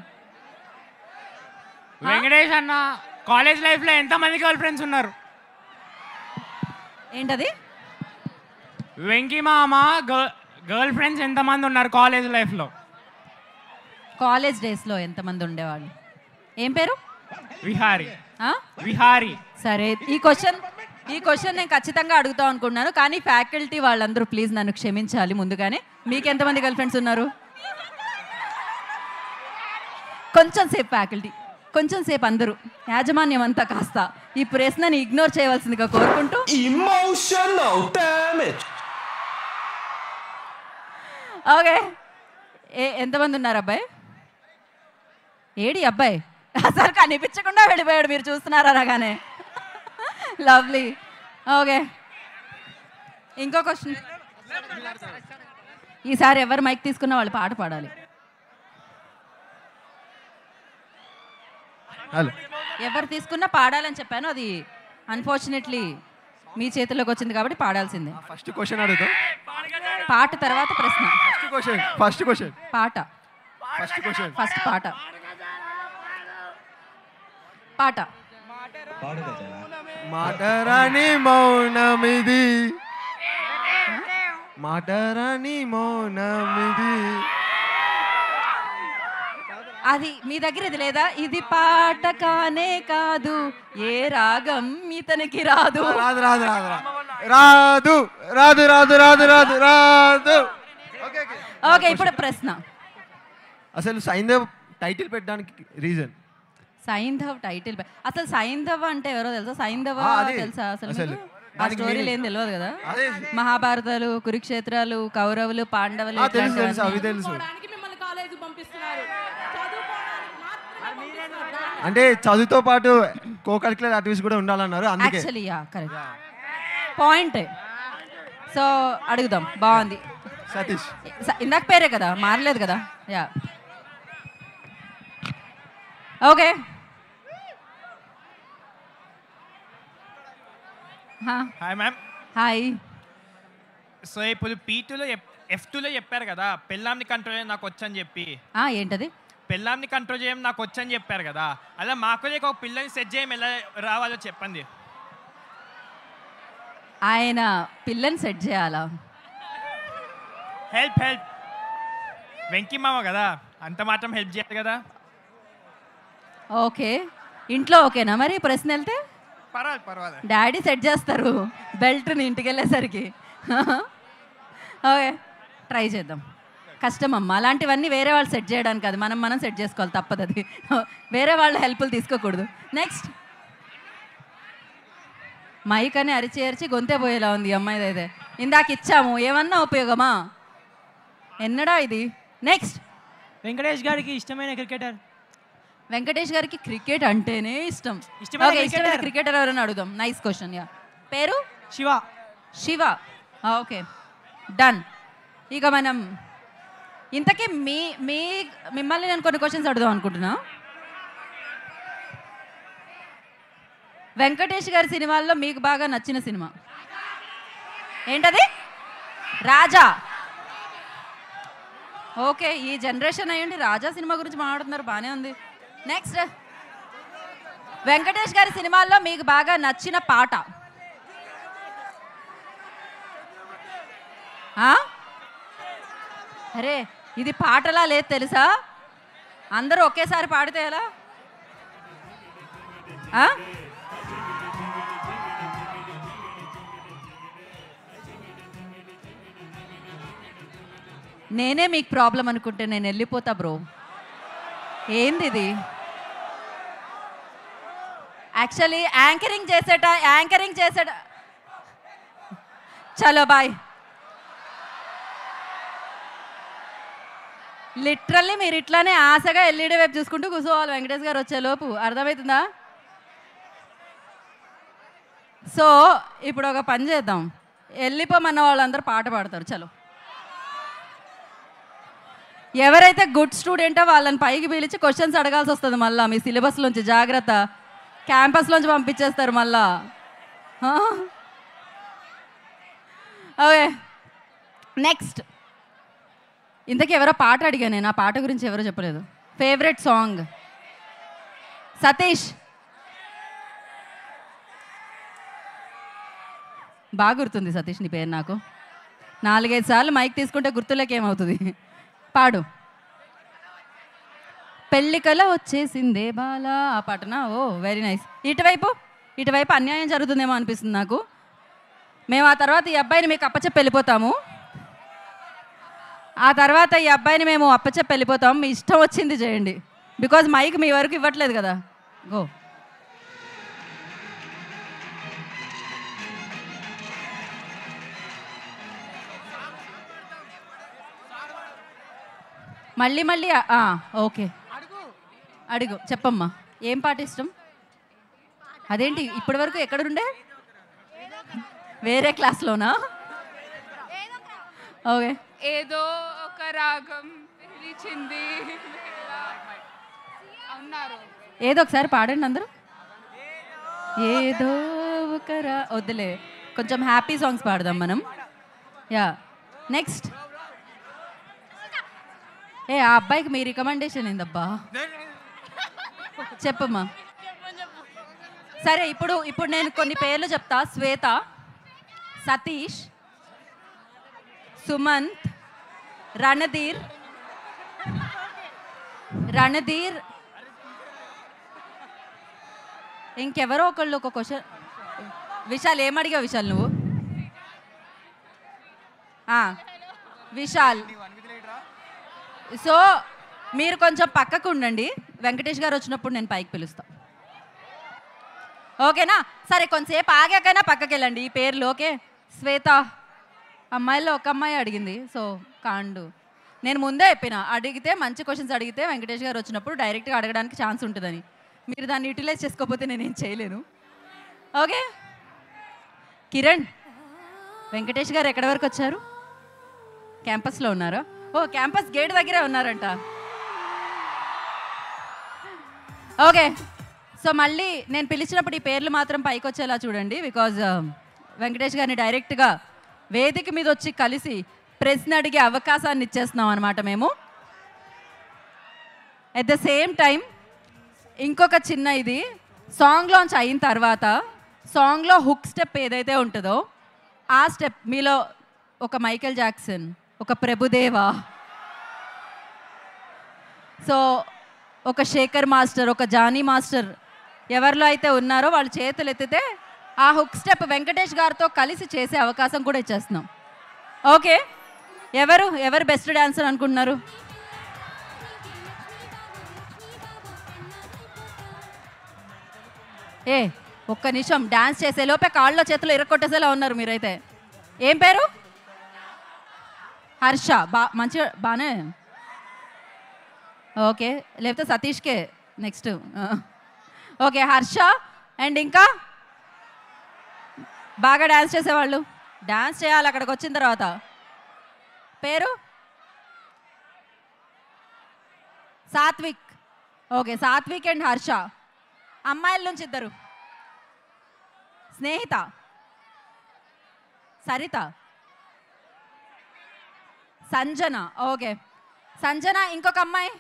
వెంకటేష్ అన్న కాలేజ్ లైఫ్ లో ఎంత మంది గర్ల్ ఫ్రెండ్స్ ఉన్నారు? ఏంటది? వెంకీ మామ గర్ల్ ఫ్రెండ్స్ ఎంత మంది ఉన్నారు కాలేజ్ లైఫ్ లో? కాలేజ్ డేస్ లో ఎంత మంది ఉండేవాళ్ళు? ఏం పేరు? విహారీ. విహారీ. సరే ఈ క్వశ్చన్ ఈ క్వశ్చన్ నేను ఖచ్చితంగా అడుగుతాం అనుకున్నాను, కానీ ఫ్యాకల్టీ వాళ్ళందరూ ప్లీజ్ నన్ను క్షమించాలి ముందుగానే. మీకు ఎంతమంది గర్ల్ ఫ్రెండ్స్ ఉన్నారు? కొంచెం సేపు ఫ్యాకల్టీ, కొంచెం సేపు అందరూ, యాజమాన్యం అంతా కాస్త ఈ ప్రశ్నని ఇగ్నోర్ చేయవలసిందిగా కోరుకుంటూ. Emotional damage. ఓకే ఏ ఎంతమంది ఉన్నారు అబ్బాయి? ఏడి అబ్బాయి అసలు కనిపించకుండా వెళ్ళిపోయాడు. మీరు చూస్తున్నారా అనగానే. లవ్లీ. ఓకే ఇంకో క్వశ్చన్. ఈసారి ఎవరు మైక్ తీసుకున్న వాళ్ళు పాట పాడాలి. ఎవరు తీసుకున్నా పాడాలని చెప్పాను. అది అన్ఫార్చునేట్లీ మీ చేతిలోకి వచ్చింది కాబట్టి పాడాల్సిందే. ఫస్ట్ క్వశ్చన్ అడుగుతా. పాట తర్వాత ప్రశ్న. ఫస్ట్ క్వశ్చన్ ఫస్ట్ క్వశ్చన్ పాట. ఫస్ట్ క్వశ్చన్ ఫస్ట్ పాట. పాట. మాటరాని మౌనమిది, మాటరాని మౌనమిది. అది మీ దగ్గర ఇది లేదా? ఇది పాట కానే కాదు, ఏ రాగం ఇతనికి రాదు. రాదు రాదు రాదు రాదు రాదు రాదు రాదు రాదు రాదు. ఓకే ఇప్పుడు ప్రశ్న. అసలు సైంధవ్ టైటిల్ పెట్టడానికి రీజన్? సైంధవ్ టైటిల్ అసలు సైంధవ్ అంటే ఎవరో తెలుసా? సైంధవ తెలుసా అసలు? ఆ స్టోరీలు ఏం తెలియదు కదా. మహాభారతాలు, కురుక్షేత్రాలు, కౌరవులు, పాండవులు అవి తెలుసు. అంటే చదువుతో పాటు కో కరిక్యులర్ యాక్టివిటీస్ కూడా ఉండాలన్నారు అందుకే. Actually yeah correct point. So అడుగుదాం. బాగుంది. సతీష్ స- ఇందాక పేరే కదా మారలేదు కదా yeah okay hi ma'am hi so ఇప్పుడు పీ టూలో ఎఫ్ టూలో చెప్పారు కదా పెళ్ళాంని కంట్రోల్ చేయడం నాకు వచ్చని చెప్పి ఏంటది పెళ్ళాంని కంట్రోల్ చేయడం నాకు వచ్చని చెప్పారు కదా అలా మాకు ఒక పిల్లని సెట్ చేయడం ఎలా రావాలో చెప్పండి. ఆయన పిల్లని సెట్ చేయాలా హెల్ప్ హెల్ప్ వెంకీ మామ కదా అంత మాత్రం హెల్ప్ చేయాలి కదా. ఓకే ఇంట్లో ఓకేనా మరి ప్రశ్న వెళ్తే పర్వాలేదు పర్వాలేదు డాడీ సెట్ చేస్తారు బెల్ట్ని ఇంటికి వెళ్ళేసరికి ఓకే ట్రై చేద్దాం కష్టం అమ్మ అలాంటివన్నీ వేరే వాళ్ళు సెట్ చేయడానికి అది మనం మనం సెట్ చేసుకోవాలి తప్పదు అది వేరే వాళ్ళ హెల్ప్లు తీసుకోకూడదు. నెక్స్ట్ మైక్ అని అరిచి అరిచి గొంతే పోయేలా ఉంది అమ్మాయిది అయితే ఇందాక ఇచ్చాము ఏమన్నా ఉపయోగమా ఎన్నడా ఇది. నెక్స్ట్ వెంకటేష్ గారికి ఇష్టమైన క్రికెటర్ వెంకటేష్ గారికి క్రికెట్ అంటేనే ఇష్టం. ఇష్టమైన ఓకే ఇష్టమైన cricketer. క్రికెటర్ ఎవరైనా అడుగుదాం. నైస్ క్వశ్చన్ యా పేరు శివ శివ ఓకే డన్. ఇక మనం ఇంతకీ మీ మీ మిమ్మల్ని నేను కొన్ని క్వశ్చన్స్ అడుగుదాం అనుకుంటున్నా. వెంకటేష్ గారి సినిమాల్లో మీకు బాగా నచ్చిన సినిమా ఏంటది? రాజా. ఓకే ఈ జనరేషన్ అయ్యండి రాజా సినిమా గురించి మాట్లాడుతున్నారు బాగానే ఉంది. నెక్స్ట్ వెంకటేష్ గారి సినిమాల్లో మీకు బాగా నచ్చిన పాట అరే ఇది పాటలా లేదు తెలుసా అందరూ ఒకేసారి పాడితే ఎలా? నేనే మీకు ప్రాబ్లం అనుకుంటే నేను వెళ్ళిపోతా బ్రో. ఏంది ఇది? యాక్చువల్లీ యాంకరింగ్ చేసేట యాంకరింగ్ చేసేట చలో బాయ్. లిటరల్లీ మీరు ఇట్లానే ఆశగా ఎల్ఈడి వైపు చూసుకుంటూ కూర్చోవాలి వెంకటేష్ గారు వచ్చేలోపు. అర్థమవుతుందా? సో ఇప్పుడు ఒక పని చేద్దాం వెళ్ళిపోమన్న వాళ్ళందరూ పాట పాడతారు. చలో ఎవరైతే గుడ్ స్టూడెంటో వాళ్ళని పైకి పిలిచి క్వశ్చన్స్ అడగాల్సి వస్తుంది మళ్ళీ మీ సిలబస్లోంచి. జాగ్రత్త క్యాంపస్లోంచి పంపించేస్తారు మళ్ళా. ఓకే నెక్స్ట్ ఇంతకీ ఎవరో పాట అడిగా నేను ఆ పాట గురించి ఎవరో చెప్పలేదు. ఫేవరెట్ సాంగ్ సతీష్ బాగా గుర్తుంది సతీష్ నీ పేరు నాకు. నాలుగైదు సార్లు మైక్ తీసుకుంటే గుర్తులేక ఏమవుతుంది. పాడు. పెళ్ళి కల వచ్చేసిందే బాలా ఆ పాటనా? ఓ వెరీ నైస్. ఇటువైపు ఇటువైపు అన్యాయం జరుగుతుందేమో అనిపిస్తుంది నాకు. మేము ఆ తర్వాత ఈ అబ్బాయిని మీకు అప్పచెప్పి వెళ్ళిపోతాము. ఆ తర్వాత ఈ అబ్బాయిని మేము అప్పచెప్పి వెళ్ళిపోతాం. మీ ఇష్టం వచ్చింది చేయండి బికాజ్ మైక్ మీ వరకు ఇవ్వట్లేదు కదా. గో. మళ్ళీ మళ్ళీ ఓకే అడుగు చెప్పమ్మా ఏం పాట ఇష్టం? అదేంటి ఇప్పటి వరకు ఎక్కడుండే? వేరే క్లాస్లోనా? ఓకే ఏదో ఒక రాగం పిలిచింది అన్నారు. ఏదో ఒకసారి పాడండి అందరూ. ఏదో ఒక రా వద్దులే కొంచెం హ్యాపీ సాంగ్స్ పాడదాం మనం. యా నెక్స్ట్ ఏ ఆ అబ్బాయికి మీ రికమెండేషన్ ఏందబ్బా చెప్పమ్మా. సరే ఇప్పుడు ఇప్పుడు నేను కొన్ని పేర్లు చెప్తా. శ్వేత, సతీష్, సుమంత్, రణధీర్ రణధీర్ ఇంకెవరో ఒకళ్ళు ఒక క్వశ్చన్. విశాల్ ఏమడిగా విశాల్ నువ్వు? విశాల్. సో మీరు కొంచెం పక్కకు ఉండండి. వెంకటేష్ గారు వచ్చినప్పుడు నేను పైకి పిలుస్తాను ఓకేనా? సరే కొంతసేపు ఆగాకైనా పక్కకి వెళ్ళండి ఈ పేర్లు. ఓకే శ్వేత అమ్మాయిల్లో ఒక అమ్మాయి అడిగింది. సో కాండు నేను ముందే చెప్పిన అడిగితే మంచి క్వశ్చన్స్ అడిగితే వెంకటేష్ గారు వచ్చినప్పుడు డైరెక్ట్గా అడగడానికి ఛాన్స్ ఉంటుందని. మీరు దాన్ని యూటిలైజ్ చేసుకోకపోతే నేనేం చేయలేను. ఓకే కిరణ్ వెంకటేష్ గారు ఎక్కడి వరకు వచ్చారు? క్యాంపస్లో ఉన్నారా? ఓ క్యాంపస్ గేట్ దగ్గరే ఉన్నారంట. ఓకే, సో మళ్ళీ నేను పిలిచినప్పుడు ఈ పేర్లు మాత్రం పైకి వచ్చేలా చూడండి. బికాజ్ వెంకటేష్ గారిని డైరెక్ట్గా వేదిక మీద వచ్చి కలిసి ప్రశ్న అడిగే అవకాశాన్ని ఇచ్చేస్తున్నాం అనమాట మేము. ఎట్ ద సేమ్ టైం ఇంకొక చిన్న ఇది, సాంగ్ లాంచ్ అయిన తర్వాత సాంగ్లో హుక్ స్టెప్ ఏదైతే ఉంటుందో ఆ స్టెప్ మీలో ఒక మైకేల్ జాక్సన్, ఒక ప్రభుదేవా, సో ఒక శేఖర్ మాస్టర్, ఒక జానీ మాస్టర్ ఎవరిలో అయితే ఉన్నారో వాళ్ళు చేతులు ఎత్తితే ఆ హుక్ స్టెప్ వెంకటేష్ గారితో కలిసి చేసే అవకాశం కూడా ఇచ్చేస్తున్నాం. ఓకే, ఎవరు ఎవరు బెస్ట్ డాన్సర్ అనుకుంటున్నారు? ఏ ఒక్క నిమిషం, డాన్స్ చేసే లోపే కాళ్ళలో చేతులు ఇరక్కొట్టేసేలా ఉన్నారు మీరైతే. ఏం పేరు? హర్ష. బా మంచి బానే. ఓకే, లేకపోతే సతీష్కే నెక్స్ట్. ఓకే, హర్ష. అండ్ ఇంకా బాగా డ్యాన్స్ చేసేవాళ్ళు, డ్యాన్స్ చేయాలి అక్కడికి వచ్చిన తర్వాత. పేరు? సాత్విక్. Okay, Satvik and Harsha. అమ్మాయిల నుంచి ఇద్దరు. స్నేహిత, సరిత, సంజన. ఓకే, సంజన. ఇంకొక అమ్మాయి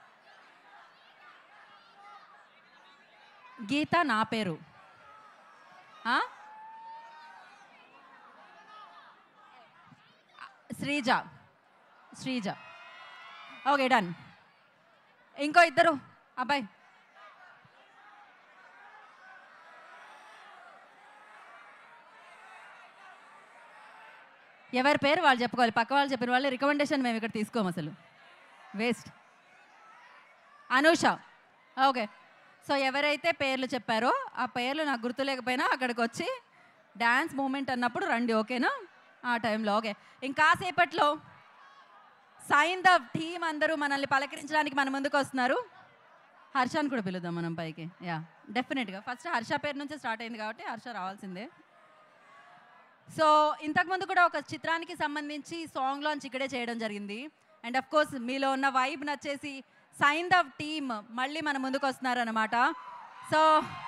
గీత. నా పేరు శ్రీజ. శ్రీజ. Okay, done. ఇంకో ఇద్దరు అబ్బాయి. ఎవరి పేరు వాళ్ళు చెప్పుకోవాలి. పక్క వాళ్ళు చెప్పిన వాళ్ళు రికమెండేషన్ మేము ఇక్కడ తీసుకోము, అసలు వేస్ట్. అనూష. ఓకే, సో ఎవరైతే పేర్లు చెప్పారో ఆ పేర్లు నాకు గుర్తులేకపోయినా అక్కడికి వచ్చి డ్యాన్స్ మూమెంట్ అన్నప్పుడు రండి, ఓకేనా? ఆ టైంలో. ఓకే, ఇంకాసేపట్లో సైన్ ద టీమ్ అందరూ మనల్ని పలకరించడానికి మన ముందుకు వస్తున్నారు. హర్షాన్ని కూడా పిలుద్దాం మనం పైకి. యా, డెఫినెట్గా ఫస్ట్ హర్ష పేరు నుంచి స్టార్ట్ అయింది కాబట్టి హర్ష రావాల్సిందే. సో ఇంతకుముందు కూడా ఒక చిత్రానికి సంబంధించి సాంగ్ లాంచ్ ఇక్కడే చేయడం జరిగింది. అండ్ అఫ్ కోర్స్ మీలో ఉన్న వైబ్ నచ్చేసి సైన్ ద టీమ్ మళ్ళీ మన ముందుకు వస్తున్నారనమాట. సో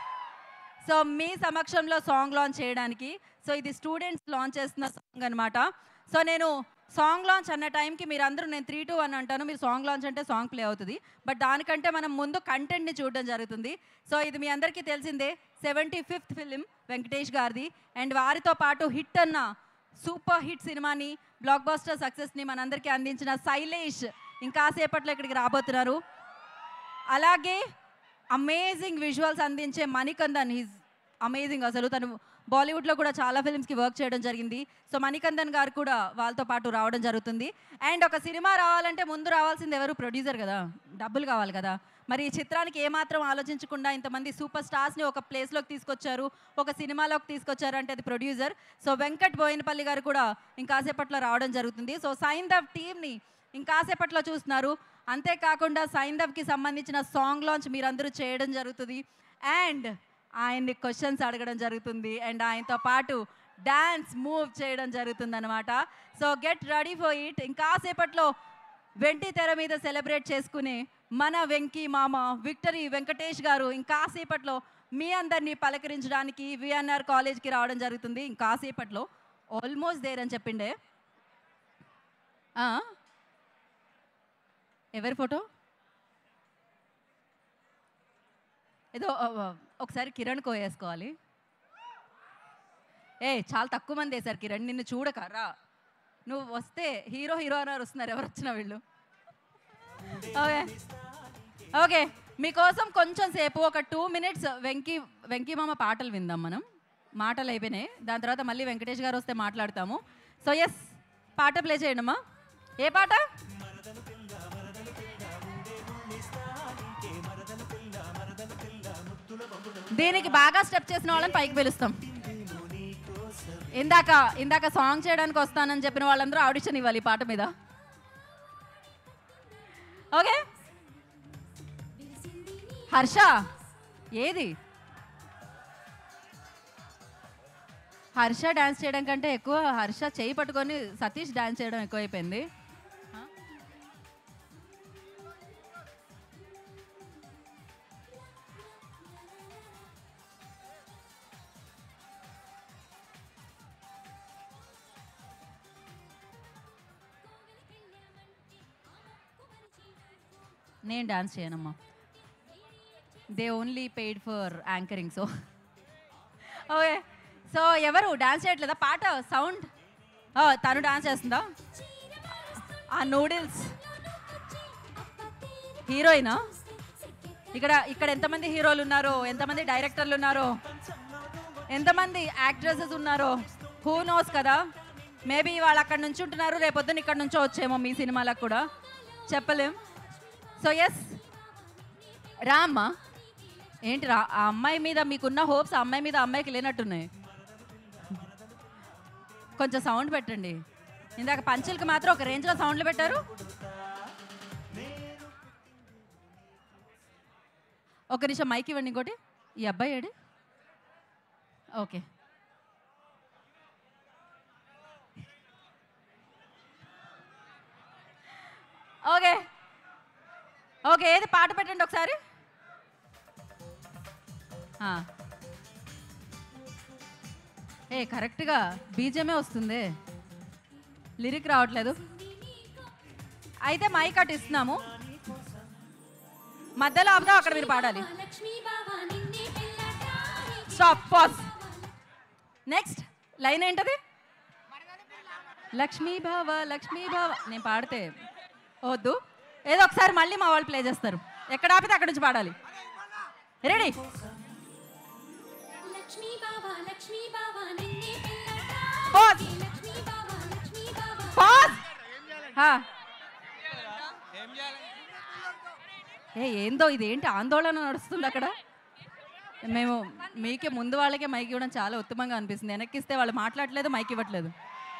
సో మీ సమక్షంలో సాంగ్ లాంచ్ చేయడానికి, సో ఇది స్టూడెంట్స్ లాంచ్ చేస్తున్న సాంగ్ అనమాట. సో నేను సాంగ్ లాంచ్ అన్న టైంకి మీరు అందరూ నేను త్రీ టూ వన్ అంటాను, మీరు సాంగ్ లాంచ్ అంటే సాంగ్ ప్లే అవుతుంది. బట్ దానికంటే మనం ముందు కంటెంట్ని చూడడం జరుగుతుంది. సో ఇది మీ అందరికీ తెలిసిందే, సెవెంటీ ఫిఫ్త్ ఫిలిం వెంకటేష్ గారిది. అండ్ వారితో పాటు హిట్ అన్న సూపర్ హిట్ సినిమాని, బ్లాక్ బస్టర్ సక్సెస్ని మనందరికీ అందించిన శైలేష్ ఇంకాసేపట్లో ఇక్కడికి రాబోతున్నారు. అలాగే అమేజింగ్ విజువల్స్ అందించే మణికందన్. ఈజ్ అమేజింగ్ అసలు. తను బాలీవుడ్లో కూడా చాలా ఫిల్మ్స్కి వర్క్ చేయడం జరిగింది. సో మణికందన్ గారు కూడా వాళ్ళతో పాటు రావడం జరుగుతుంది. అండ్ ఒక సినిమా రావాలంటే ముందు రావాల్సింది ఎవరు? ప్రొడ్యూసర్ కదా, డబ్బులు కావాలి కదా. మరి ఈ చిత్రానికి ఏమాత్రం ఆలోచించకుండా ఇంతమంది సూపర్ స్టార్స్ని ఒక ప్లేస్లోకి తీసుకొచ్చారు, ఒక సినిమాలోకి తీసుకొచ్చారు అంటే అది ప్రొడ్యూసర్. సో వెంకట్ బోయినపల్లి గారు కూడా ఇంకాసేపట్లో రావడం జరుగుతుంది. సో సైన్ దవ్ టీమ్ని ఇంకాసేపట్లో చూస్తున్నారు. అంతేకాకుండా సైన్ దవ్కి సంబంధించిన సాంగ్ లాంచ్ మీరందరూ చేయడం జరుగుతుంది. అండ్ ఆయన్ని క్వశ్చన్స్ అడగడం జరుగుతుంది. అండ్ ఆయనతో పాటు డ్యాన్స్ మూవ్ చేయడం జరుగుతుంది అనమాట. So get ready for it. ఇంకాసేపట్లో వెంటి తెర మీద సెలబ్రేట్ చేసుకునే మన వెంకీ మామ విక్టరీ వెంకటేష్ గారు ఇంకాసేపట్లో మీ అందరినీ పలకరించడానికి విఎన్ఆర్ కాలేజ్కి రావడం జరుగుతుంది. ఇంకాసేపట్లో ఆల్మోస్ట్ దేర్ అని చెప్పిండే. ఎవరి ఫోటో? ఏదో ఒకసారి కిరణ్ కో వేసుకోవాలి. ఏ చాలా తక్కువ మంది వేశారు కిరణ్, నిన్ను చూడక రా. నువ్వు వస్తే హీరో హీరో అన్నారు వస్తున్నారు, ఎవరు వచ్చినా వీళ్ళు. ఓకే ఓకే మీకోసం కొంచెం సేపు ఒక టూ మినిట్స్ వెంకీ వెంకీ మామ పాటలు విందాం మనం. మాటలు అయిపోయినాయి, దాని తర్వాత మళ్ళీ వెంకటేష్ గారు వస్తే మాట్లాడతాము. సో ఎస్, పాట ప్లే చేయండి అమ్మా. ఏ పాట? దీనికి బాగా స్టెప్ చేసిన వాళ్ళని పైకి పిలుస్తాం. ఇందాక ఇందాక సాంగ్ చేయడానికి వస్తానని చెప్పిన వాళ్ళందరూ ఆడిషన్ ఇవ్వాలి ఈ పాట మీద. ఓకే, హర్ష ఏది? హర్ష డాన్స్ చేయడం కంటే ఎక్కువ హర్ష చేయి పట్టుకొని సతీష్ డాన్స్ చేయడం ఎక్కువైపోయింది. నేను డాన్స్ చేయనమ్మా. They only paid for anchoring. So okay, so ఎవరు డాన్స్ చేయట్లేదా? పాట సౌండ్ తను డాన్స్ చేస్తుందా? ఆ నూడిల్స్ హీరోయినా? ఇక్కడ ఇక్కడ ఎంతమంది హీరోలు ఉన్నారో, ఎంతమంది డైరెక్టర్లు ఉన్నారో, ఎంతమంది యాక్ట్రెసెస్ ఉన్నారో హూ నోస్ కదా. మేబీ వాళ్ళు అక్కడ నుంచి ఉంటున్నారు, రేపొద్దున ఇక్కడ నుంచో వచ్చేమో మీ సినిమాలకు కూడా, చెప్పలేం. సో ఎస్, రా అమ్మా. ఏంటి రా, ఆ అమ్మాయి మీద మీకున్న హోప్స్ ఆ అమ్మాయి మీద అమ్మాయికి లేనట్టున్నాయి. కొంచెం సౌండ్ పెట్టండి. ఇందాక పంచులకి మాత్రం ఒక రేంజ్లో సౌండ్లు పెట్టారు. ఒక నిమిషం మైక్ ఇవ్వండి. ఇంకోటి, ఈ అబ్బాయి ఏడి? ఓకే, ఓకే ఓకే ఏది పాట పెట్టండి ఒకసారి. ఏ కరెక్ట్గా బీజమే వస్తుంది, లిరిక్ రావట్లేదు. అయితే మైక్ అటు ఇస్తున్నాము, మధ్యలో ఆపుదాం, అక్కడ మీరు పాడాలి. Stop, pause. నెక్స్ట్ లైన్ ఏంటది? లక్ష్మీ భావ లక్ష్మీ భావ. నేను పాడితే వద్దు, ఏదో ఒకసారి మళ్ళీ మా వాళ్ళు ప్లే చేస్తారు. ఎక్కడ ఆపితే అక్కడ నుంచి పాడాలి. రెడీ? Pause, pause. ఏ ఏందో ఇది, ఏంటి ఆందోళన నడుస్తుంది అక్కడ? మేము మీకే ముందు వాళ్ళకే మైక్ ఇవ్వడం చాలా ఉత్తమంగా అనిపిస్తుంది. వెనక్కిస్తే వాళ్ళు మాట్లాడలేదు, మైక్ ఇవ్వట్లేదు.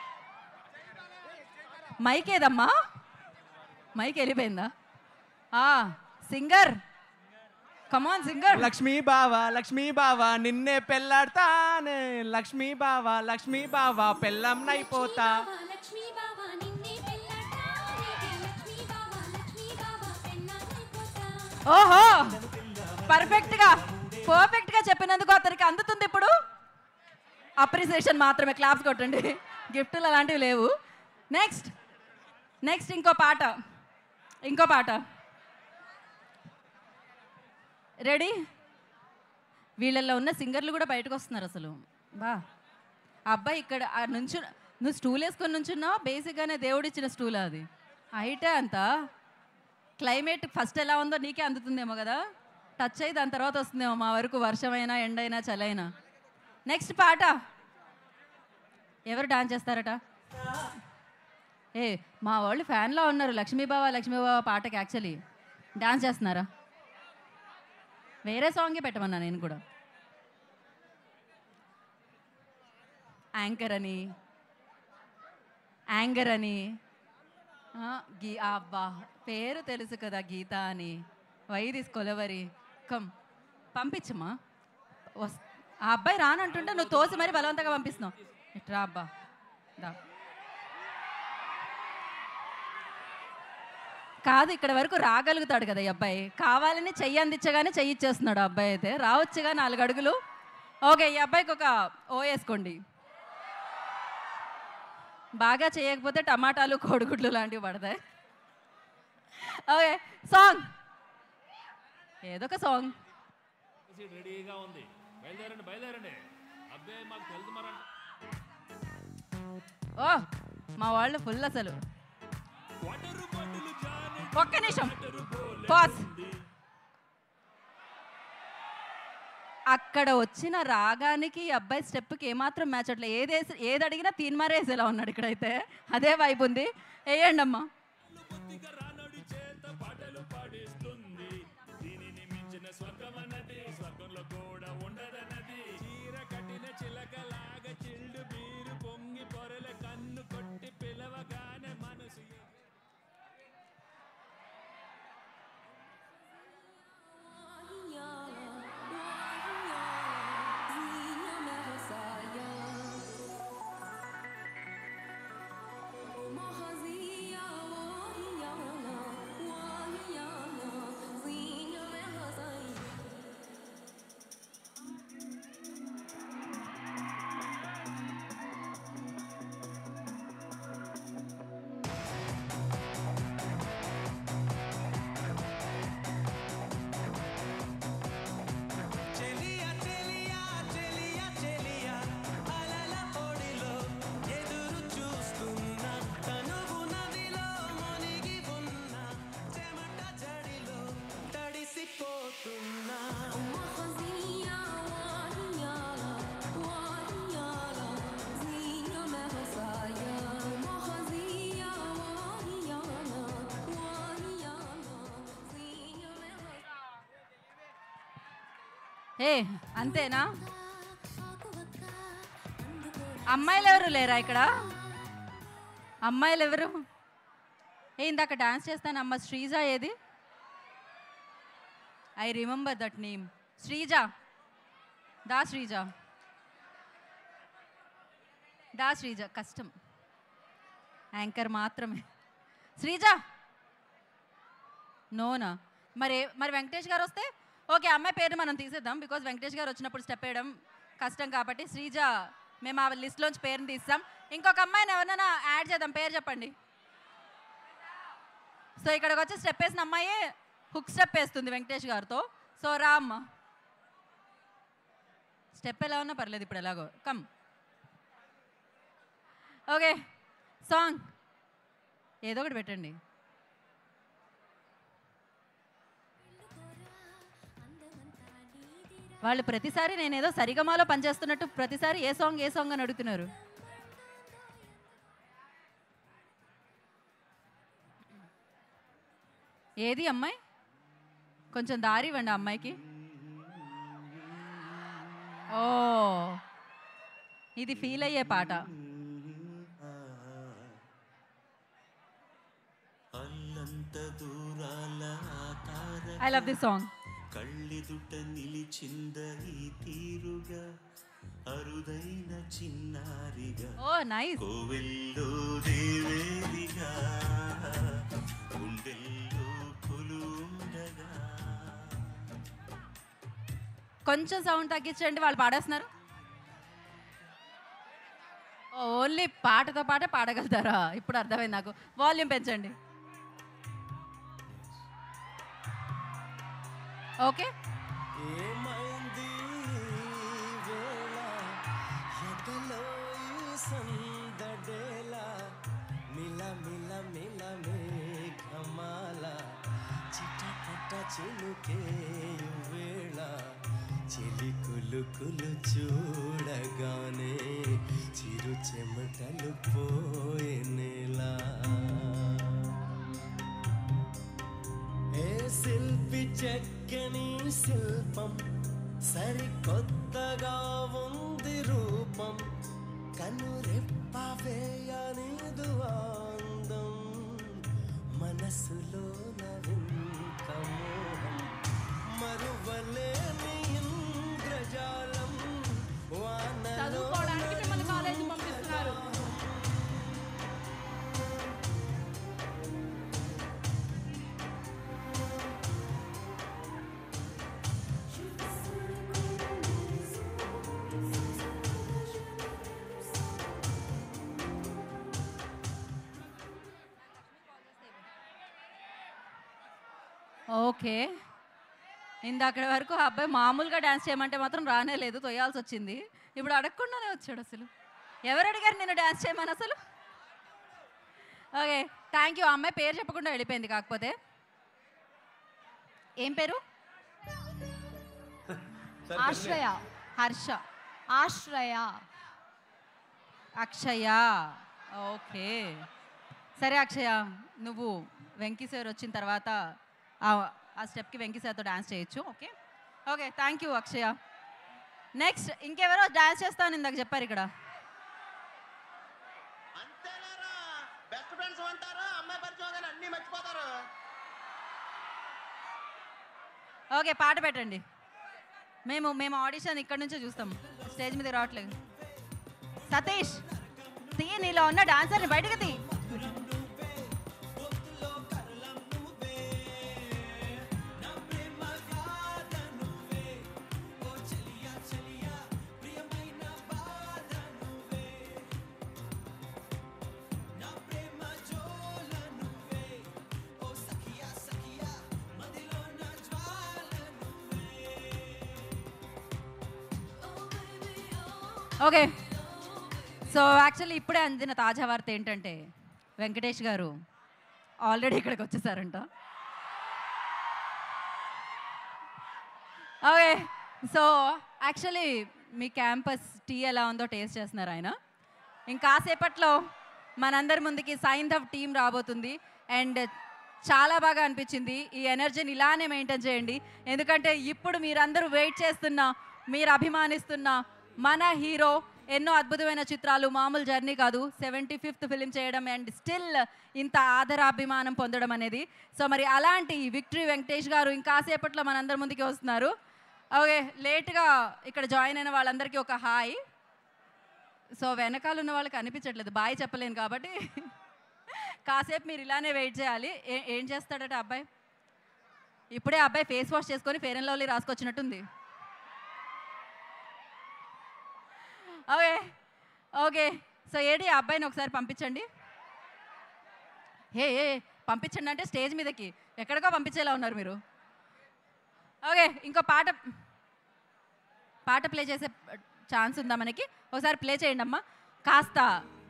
మైక్ ఏదమ్మా? మైక్ వెళ్ళిపోయిందా? సింగర్, కమాన్ సింగర్. లక్ష్మీ బావా లక్ష్మీ బావా నిన్నే పెళ్ళాడతానే, లక్ష్మీ బావా లక్ష్మీ బావా పెళ్ళం నైపోతా. ఓహో, పర్ఫెక్ట్ గా పర్ఫెక్ట్ గా చెప్పినందుకు అతనికి అందుతుంది ఇప్పుడు అప్రిసియేషన్ మాత్రమే. క్లాప్స్ కొట్టండి, గిఫ్టులు అలాంటివి లేవు. నెక్స్ట్ నెక్స్ట్ ఇంకో పాట, ఇంకో పాట. రెడీ? వీళ్ళల్లో ఉన్న సింగర్లు కూడా బయటకు వస్తున్నారు అసలు. బా, అబ్బాయి ఇక్కడ నుంచి నువ్వు స్టూల్ వేసుకొని నుంచున్నావు. బేసిక్గానే దేవుడిచ్చిన స్టూల్ అది. హైటే అంతా. క్లైమేట్ ఫస్ట్ ఎలా ఉందో నీకే అందుతుందేమో కదా, టచ్ అయ్యి దాని తర్వాత వస్తుందేమో మా వరకు, వర్షమైనా ఎండైనా చలైనా. నెక్స్ట్ పాట ఎవరు డాన్స్ చేస్తారట? ఏ మా వాళ్ళు ఫ్యాన్లో ఉన్నారు. లక్ష్మీబావ లక్ష్మీబావ పాటకి యాక్చువల్లీ డాన్స్ చేస్తున్నారా? వేరే సాంగే పెట్టమన్నా నేను కూడా. యాంకర్ అని, యాంగర్ అని, గీ అబ్బా పేరు తెలుసు కదా, గీత అని. వైదిస్ కొలవరి. కమ్ పంపించమ్మా. వస్ ఆ అబ్బాయి రానంటుంటే నువ్వు తోసి మరి బలవంతంగా పంపిస్తున్నావు. ఇట్రా అబ్బా, దా. కాదు, ఇక్కడ వరకు రాగలుగుతాడు కదా ఈ అబ్బాయి. కావాలని చెయ్యి అందించగానే చెయ్యి ఇచ్చేస్తున్నాడు ఆ అబ్బాయి. అయితే రావచ్చుగా నాలుగు అడుగులు. ఓకే, ఈ అబ్బాయికి ఒక ఓ వేసుకోండి. బాగా చేయకపోతే టమాటాలు కోడిగుడ్లు లాంటివి పడతాయి. ఓకే, సాంగ్ ఏదో ఒక సాంగ్. రెడీగా ఉంది, బయలుదేరండి బయలుదేరండి. అబ్బాయి మాకు తెలుసు మరి. ఓ మా వాళ్ళు ఫుల్ అసలు. ఒక్క నిమిషం, పాజ్. అక్కడ వచ్చిన రాగానికి అబ్బాయి స్టెప్కి ఏమాత్రం మ్యాచ్ అట్లా. ఏది ఏది అడిగినా తీన్మారేసేలా ఉన్నాడు ఇక్కడైతే. అదే వైపు ఉంది. వేయండి అమ్మా. ఏ అంతేనా? అమ్మాయిలు ఎవరు లేరా ఇక్కడ? అమ్మాయిలు ఎవరు? ఏ ఇందాక డాన్స్ చేస్తాను అమ్మ శ్రీజ ఏది? I remember that name. Sreeja, దా శ్రీజ, దా శ్రీజ. కష్టం, యాంకర్ మాత్రమే. శ్రీజ నోనా? మరి మరి వెంకటేష్ గారు వస్తే ఓకే, అమ్మాయి పేరు మనం తీసేద్దాం, బికాజ్ వెంకటేష్ గారు వచ్చినప్పుడు స్టెప్ వేయడం కష్టం కాబట్టి శ్రీజ మేము ఆ లిస్ట్లోంచి పేరుని తీస్తాం. ఇంకొక అమ్మాయిని ఎవరైనా యాడ్ చేద్దాం, పేరు చెప్పండి. సో ఇక్కడికి వచ్చి స్టెప్ వేసిన అమ్మాయి హుక్ స్టెప్ వేస్తుంది వెంకటేష్ గారితో. సో రా అమ్మ, స్టెప్ ఎలా ఉన్నా పర్లేదు, ఇప్పుడు ఎలాగో కమ్. ఓకే, సాంగ్ ఏదో ఒకటి పెట్టండి. వాళ్ళు ప్రతిసారి నేను ఏదో సరిగమాలో పనిచేస్తున్నట్టు ప్రతిసారి ఏ సాంగ్ ఏ సాంగ్ అని అడుగుతున్నారు. ఏది అమ్మాయి? కొంచెం దారి ఇవ్వండి ఆ అమ్మాయికి. ఓ ఇది ఫీల్ అయ్యే పాట. I love this song. కళ్ళెదుట నిలిచింద ఈ తీరుగా అరుదైన చిన్నారిగా. ఓ నైస్. కోవెల్లో దేవేరిగా గుండెల్లో కొలుండగా. కొంచెం సౌండ్ తగ్గించండి, వాళ్ళు పాడేస్తున్నారు. ఓన్లీ పాటతో పాటే పాడగలుగుతారా? ఇప్పుడు అర్థమైంది నాకు. వాల్యూమ్ పెంచండి. ఓకే, ఏమైంది వేళ ఎదలో ఈ సందడేలా మిల మిల మిల మేఘమాల చిటపట చిలుకే వేళ చెలి కులుకులు చూడగానే చిరు చెమటలు పోయేలా. ఏ శిల్పి చెక్కని శిల్పం సరికొత్తగా ఉంది రూపం కనురెప్ప వేయనిదు అందం మనసులో నవింత మోహం మరువలేని ఇంద్రజాలం వానలో. చదువుకోవడానికి మిమ్మల్ని కాలేజీ పంపిస్తున్నారు. ఓకే, ఇందాక వరకు ఆ అబ్బాయి మామూలుగా డ్యాన్స్ చేయమంటే మాత్రం రానే లేదు, తొయ్యాల్సి వచ్చింది. ఇప్పుడు అడగకుండానే వచ్చాడు. అసలు ఎవరు అడిగారు నేను డ్యాన్స్ చేయమని అసలు? Okay, thank you. ఆ అమ్మాయి పేరు చెప్పకుండా వెళ్ళిపోయింది. కాకపోతే ఏం పేరు? ఆశ్రయ. హర్ష. ఆశ్రయ. అక్షయ. ఓకే సరే అక్షయ, నువ్వు వెంకీ సార్ వచ్చిన తర్వాత ఆ స్టెప్కి వెంకీ సార్తో డాన్స్ చేయొచ్చు. Okay okay thank you Akshaya. Next ఇంకెవరో డాన్స్ చేస్తాను ఇందాక చెప్పారు ఇక్కడ. బెస్ట్ ఫ్రెండ్స్ అంటారా? అమ్మాయి పరిచయం అన్ని మర్చిపోతారు. ఓకే పాట పెట్టండి. మేము మేము ఆడిషన్ ఇక్కడ నుంచే చూస్తాం, స్టేజ్ మీద రావట్లేదు. సతీష్ తీ, నీలో ఉన్న డాన్సర్ని బయటకు తీ. ఓకే, సో యాక్చువల్లీ ఇప్పుడే అందిన తాజా వార్త ఏంటంటే వెంకటేష్ గారు ఆల్రెడీ ఇక్కడికి వచ్చేసారంట. ఓకే, సో యాక్చువల్లీ మీ క్యాంపస్ టీ ఎలా ఉందో టేస్ట్ చేస్తున్నారు ఆయన. ఇంకాసేపట్లో మనందరి ముందుకి సైన్ ధవ్ టీం రాబోతుంది. అండ్ చాలా బాగా అనిపించింది. ఈ ఎనర్జీని ఇలానే మెయింటైన్ చేయండి. ఎందుకంటే ఇప్పుడు మీరందరూ వెయిట్ చేస్తున్న, మీరు అభిమానిస్తున్న మన హీరో ఎన్నో అద్భుతమైన చిత్రాలు, మామూలు జర్నీ కాదు, సెవెంటీ ఫిఫ్త్ ఫిలిం చేయడం అండ్ స్టిల్ ఇంత ఆదరాభిమానం పొందడం అనేది. సో మరి అలాంటి విక్టరీ వెంకటేష్ గారు ఇంకాసేపట్లో మనందరి ముందుకి వస్తున్నారు. ఓకే, లేట్గా ఇక్కడ జాయిన్ అయిన వాళ్ళందరికీ ఒక హాయ్. సో వెనకాల ఉన్న వాళ్ళకి అనిపించట్లేదు, బాయ్ చెప్పలేను కాబట్టి కాసేపు మీరు ఇలానే వెయిట్ చేయాలి. ఏ ఏం చేస్తాడట అబ్బాయి? ఇప్పుడే అబ్బాయి ఫేస్ వాష్ చేసుకొని ఫెయిర్ అండ్ లవ్లీ రాసుకొచ్చినట్టుంది. ఓకే ఓకే సో ఏడి అబ్బాయిని ఒకసారి పంపించండి. హే ఏ పంపించండి అంటే స్టేజ్ మీదకి ఎక్కడికో పంపించేలా ఉన్నారు మీరు. ఓకే, ఇంకో పాట పాట ప్లే చేసే ఛాన్స్ ఉందా మనకి? ఒకసారి ప్లే చేయండి అమ్మా కాస్త.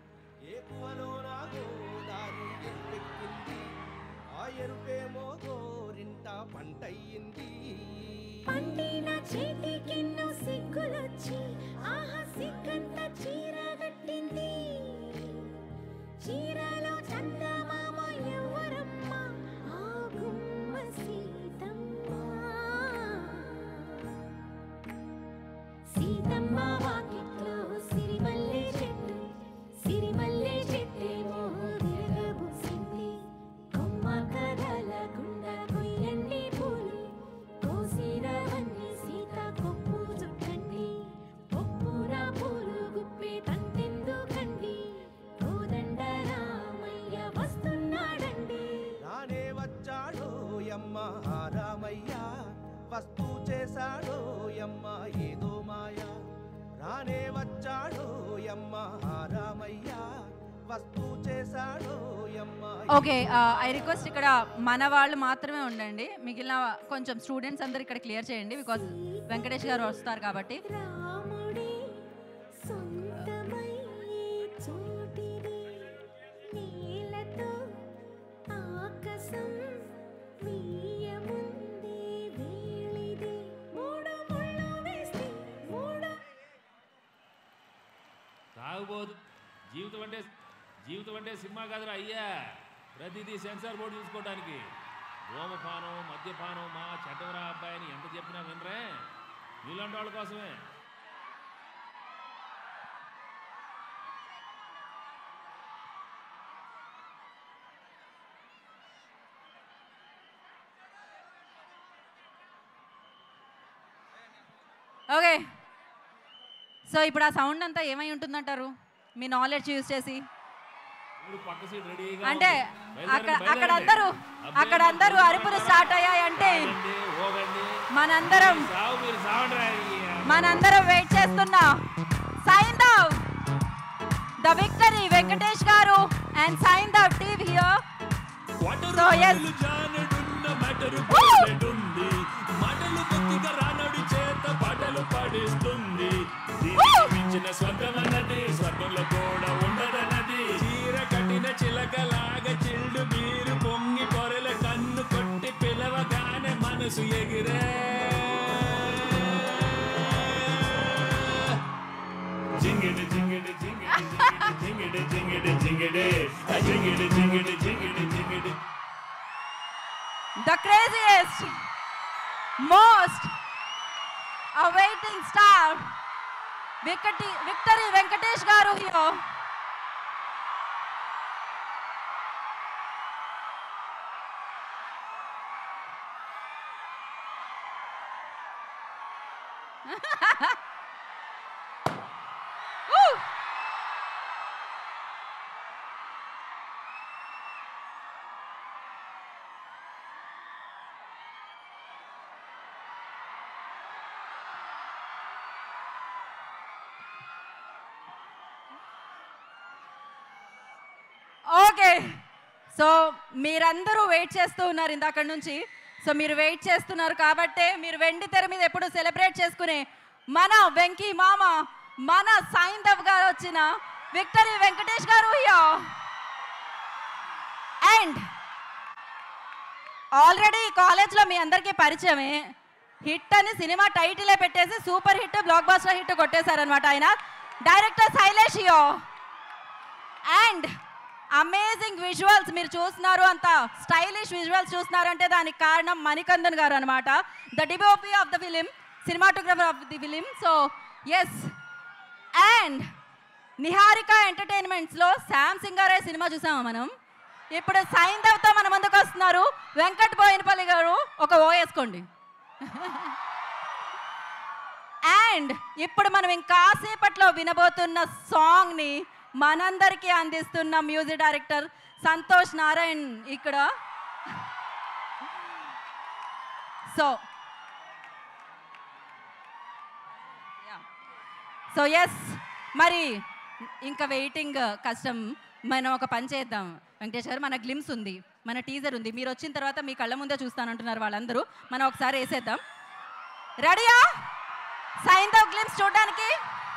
పండిన చేతికెన్నో సిగ్గులొచ్చి ఆహా సిగ్గంత చీర కట్టింది. చీరలో చందమామ ఎవరమ్మ? ఆ గుమ్మ సీతమ్మ. సీతమ్మ వాకిట్లో సిరిమల్లె చెట్టు, సిరిమల్లె చెట్టేమో తిరగబూసింది. కొమ్మ కదలకుండా కొయ్యండి పూలు, కోసిరవన్నీ సీత కొప్పు చుట్టండి. పొప్పున పూలు గుప్పే తంతెందుకండి, కోదండ రామయ్య వస్తున్నాడండి. రానే వచ్చాడో యమ్మ రామయ్య, వస్తూ చేశాడో యమ్మ ఏదో మాయ. రానే వచ్చాడో యమ్మ రామయ్య, వస్తూ చేశాడో యమ్మ. ఓకే, ఐ రిక్వెస్ట్ ఇక్కడ మన వాళ్ళు మాత్రమే ఉండండి, మిగిలిన కొంచెం స్టూడెంట్స్ అందరు ఇక్కడ క్లియర్ చేయండి, బికాజ్ వెంకటేష్ గారు వస్తారు కాబట్టి. రాముడే సొంతమయ్యే చోటిది, నీలతో ఆకాశం వీయముందే వేళిది. మూడు ముళ్ళు వేస్తే మూడు తాగుబోతు జీవితం అంటే జీవితం అంటే సినిమా కాదురా అయ్యా, ప్రతిదీ సెన్సార్ బోర్డు చూసుకోవడానికి. ధూమపానం మద్యపానం మా చెడ్డవరా అబ్బాయిని ఎంత చెప్పినా వినరే, నీలాంటి వాళ్ళ కోసమే. ఓకే, సో ఇప్పుడు ఆ సౌండ్ అంతా ఏమై ఉంటుందంటారు మీ నాలెడ్జ్ యూజ్ చేసి? పక్క సీట్ రెడీగా అంటే అక్కడ అక్కడ అందరూ అక్కడ అందరూ అరుపులు స్టార్ట్ అయ్యాయంటే మనందరం మనందరం వెయిట్ చేస్తున్నా Saindhav the victory Venkatesh garu and Saindhav team here. So yes మాటలు కొద్దిగా రానడి చేత పాటలు పాడిస్తుంది. స్వర్గం అన్నది స్వర్గంలో కూడా ఉండదన్నది. చీర కట్టిన చిలకలాగా చిల్డు మీరు పొంగి పొరల కన్ను కొట్టి పిలవగానే మనసు ఎగిరే. జింగిడి జింగిడి జింగిడి జింగిడి జింగిడి జింగిడి జింగిడి జింగిడి జింగిడి జింగిడి. The craziest, most awaiting star, Victory, Victory Venkatesh garu here. Woo! Okay, so మీరందరూ వెయిట్ చేస్తూ ఉన్నారు ఇందాక నుంచి. సో మీరు వెయిట్ చేస్తున్నారు కాబట్టే మీరు వెండి తెర మీద ఎప్పుడు సెలబ్రేట్ చేసుకునే మన వెంకీ మామ, మన సైందవ్ గారు వచ్చిన విక్టరీ వెంకటేష్ గారు హియర్. అండ్ ఆల్రెడీ కాలేజ్లో మీ అందరికీ పరిచయమే, హిట్ అని సినిమా టైటిలే పెట్టేసి super hit blockbuster hit కొట్టేశారనమాట ఆయన. Director Sailesh here. And amazing visuals మీరు చూస్తున్నారు, అంత స్టైలిష్ విజువల్స్ చూస్తున్నారు అంటే దానికి కారణం మణికందన్ గారు అనమాట, the DOP of the film, cinematographer of the film. So yes, and Niharika ఎంటర్టైన్మెంట్స్లో శామ్ సింగారే సినిమా చూసామా మనం. ఇప్పుడు సైంధవ్తో మన ముందుకు వస్తున్నారు వెంకట్ బోయినపల్లి గారు. ఒక ఓ వేసుకోండి. అండ్ ఇప్పుడు మనం ఇంకాసేపట్లో వినబోతున్న సాంగ్ని మనందరికీ అందిస్తున్న మ్యూజిక్ డైరెక్టర్ సంతోష్ నారాయణ్ ఇక్కడ. సో సో ఎస్, మరి ఇంకా వెయిటింగ్ కష్టం. మనం ఒక పని చేద్దాం వెంకటేష్ గారు, మన గ్లిమ్స్ ఉంది, మన టీజర్ ఉంది, మీరు వచ్చిన తర్వాత మీ కళ్ళ ముందే చూస్తానంటున్నారు వాళ్ళందరూ. మనం ఒకసారి వేసేద్దాం. రెడీయా సైంధవ్ గ్లిమ్స్ చూడడానికి?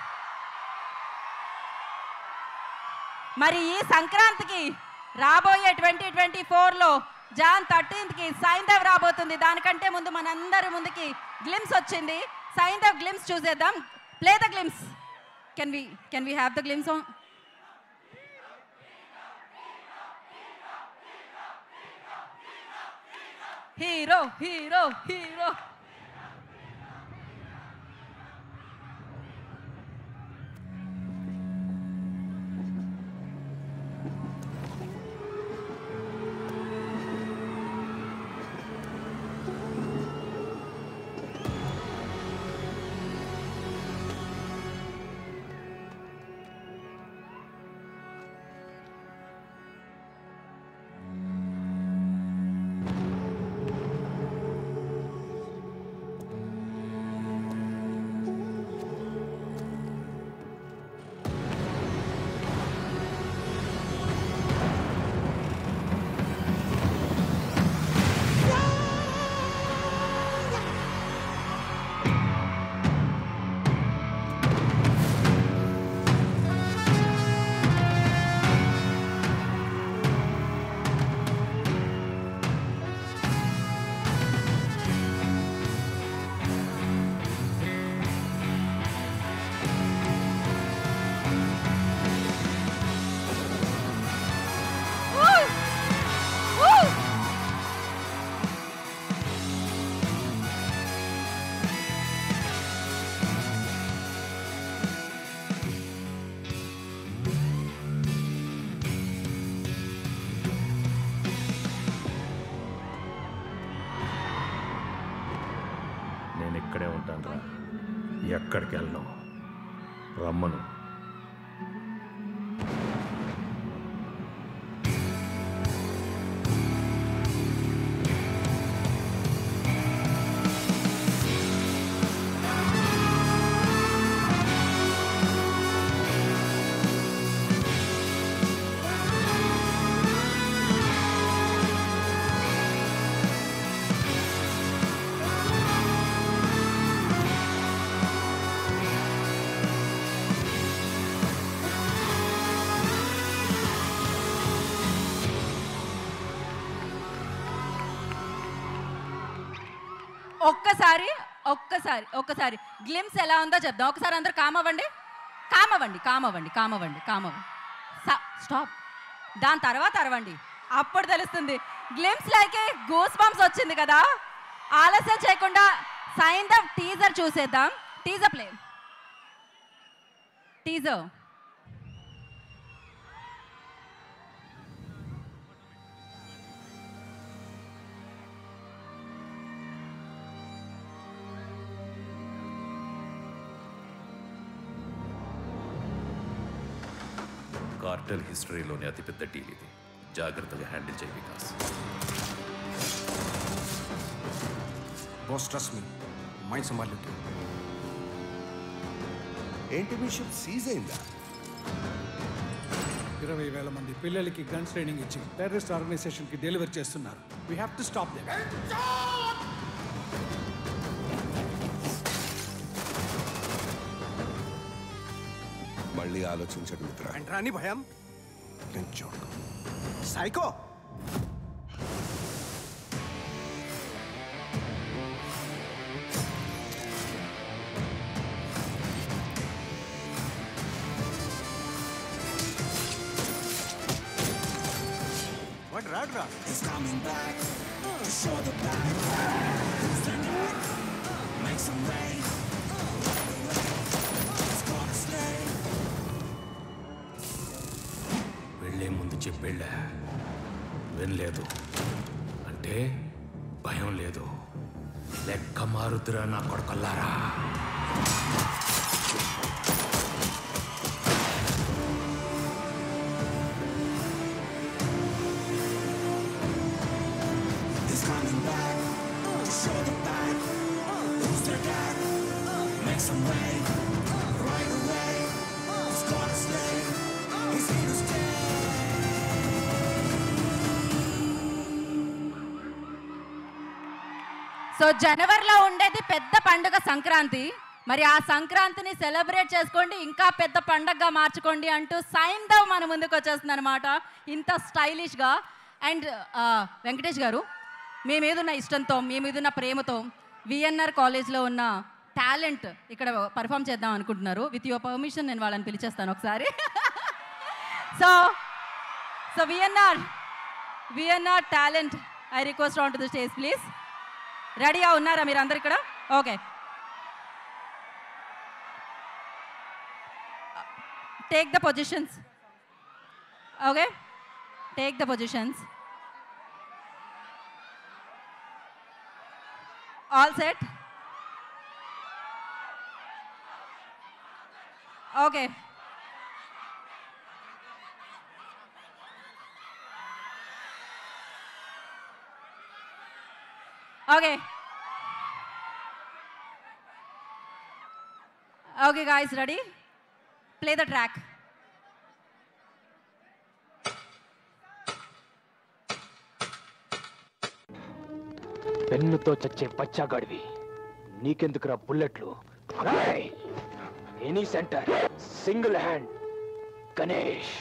మరి ఈ సంక్రాంతికి రాబోయే ట్వంటీ ట్వంటీ ఫోర్లో జాన్ థర్టీన్త్కి సైంధవ్ రాబోతుంది. దానికంటే ముందు మనందరి ముందుకి గ్లిమ్స్ వచ్చింది. సైంధవ్ గ్లిమ్స్ చూసేద్దాం. Play the glimpse. Can we can we have the glimpse on? Hero hero hero ఇక్కడే ఉంటాను రా, ఎక్కడికి వెళ్ళను, రమ్మను. ఒక్కసారి ఒక్కసారి ఒక్కసారి గ్లిమ్స్ ఎలా ఉందో చెప్దాం. ఒకసారి అందరు కామ్ అవ్వండి, కామ్ అవ్వండి, కామ్ అవ్వండి, కామ్ అవ్వండి, కామ్ అవ్వండి. స్టాప్. దాని తర్వాత అరవండి, అప్పుడు తెలుస్తుంది. గ్లిమ్స్ లైకే గూస్ బంప్స్ వచ్చింది కదా. ఆలస్యం చేయకుండా సైంధవ్ టీజర్ చూసేద్దాం. Teaser play. టీజర్ కార్టెల్ హిస్టరీలోని అతిపెద్ద డీల్ ఇది. జాగ్రత్తగా హ్యాండిల్ చేయి Vikas. Boss trust me, mind సంభాల్ లేతే. ఏంటి మీ షిప్ సీజ్ అయిందా? ఇరవై వేల మంది పిల్లలకి గన్స్ ట్రైనింగ్ ఇచ్చి టెర్రరిస్ట్ ఆర్గనైజేషన్కి డెలివర్ చేస్తున్నారు. We have to stop them. మళ్ళీ ఆలోచించండి మిత్ర. రాని భయం సైకో. పట్టుకురా. వెళ్ళే ముందు చెప్పేళ్ళా వినలేదు అంటే భయం లేదు. లెక్క మారుతురా నా కొడుకల్లారా. సో జనవరిలో ఉండేది పెద్ద పండుగ సంక్రాంతి. మరి ఆ సంక్రాంతిని సెలబ్రేట్ చేసుకోండి, ఇంకా పెద్ద పండగగా మార్చుకోండి అంటూ సైంధవ్ మన ముందుకు వచ్చేస్తుంది అనమాట ఇంత స్టైలిష్గా. అండ్ వెంకటేష్ గారు, మీ మీద ఉన్న ఇష్టంతో, మీ మీద ఉన్న ప్రేమతో విఎన్ఆర్ కాలేజ్లో ఉన్న టాలెంట్ ఇక్కడ పర్ఫామ్ చేద్దాం అనుకుంటున్నారు. విత్ యువర్ పర్మిషన్ నేను వాళ్ళని పిలిచేస్తాను ఒకసారి. So so VNR VNR talent, I request on to the stage please. రెడీగా ఉన్నారా మీరు అందరు ఇక్కడ? Okay, take the positions. Okay, take the positions. All set? Okay, okay okay guys, ready? Play the track. పెన్నుతో చచ్చే పచ్చాగాడివి, నీకెందుకురా బుల్లెట్లు? Any centre single hand Ganesh.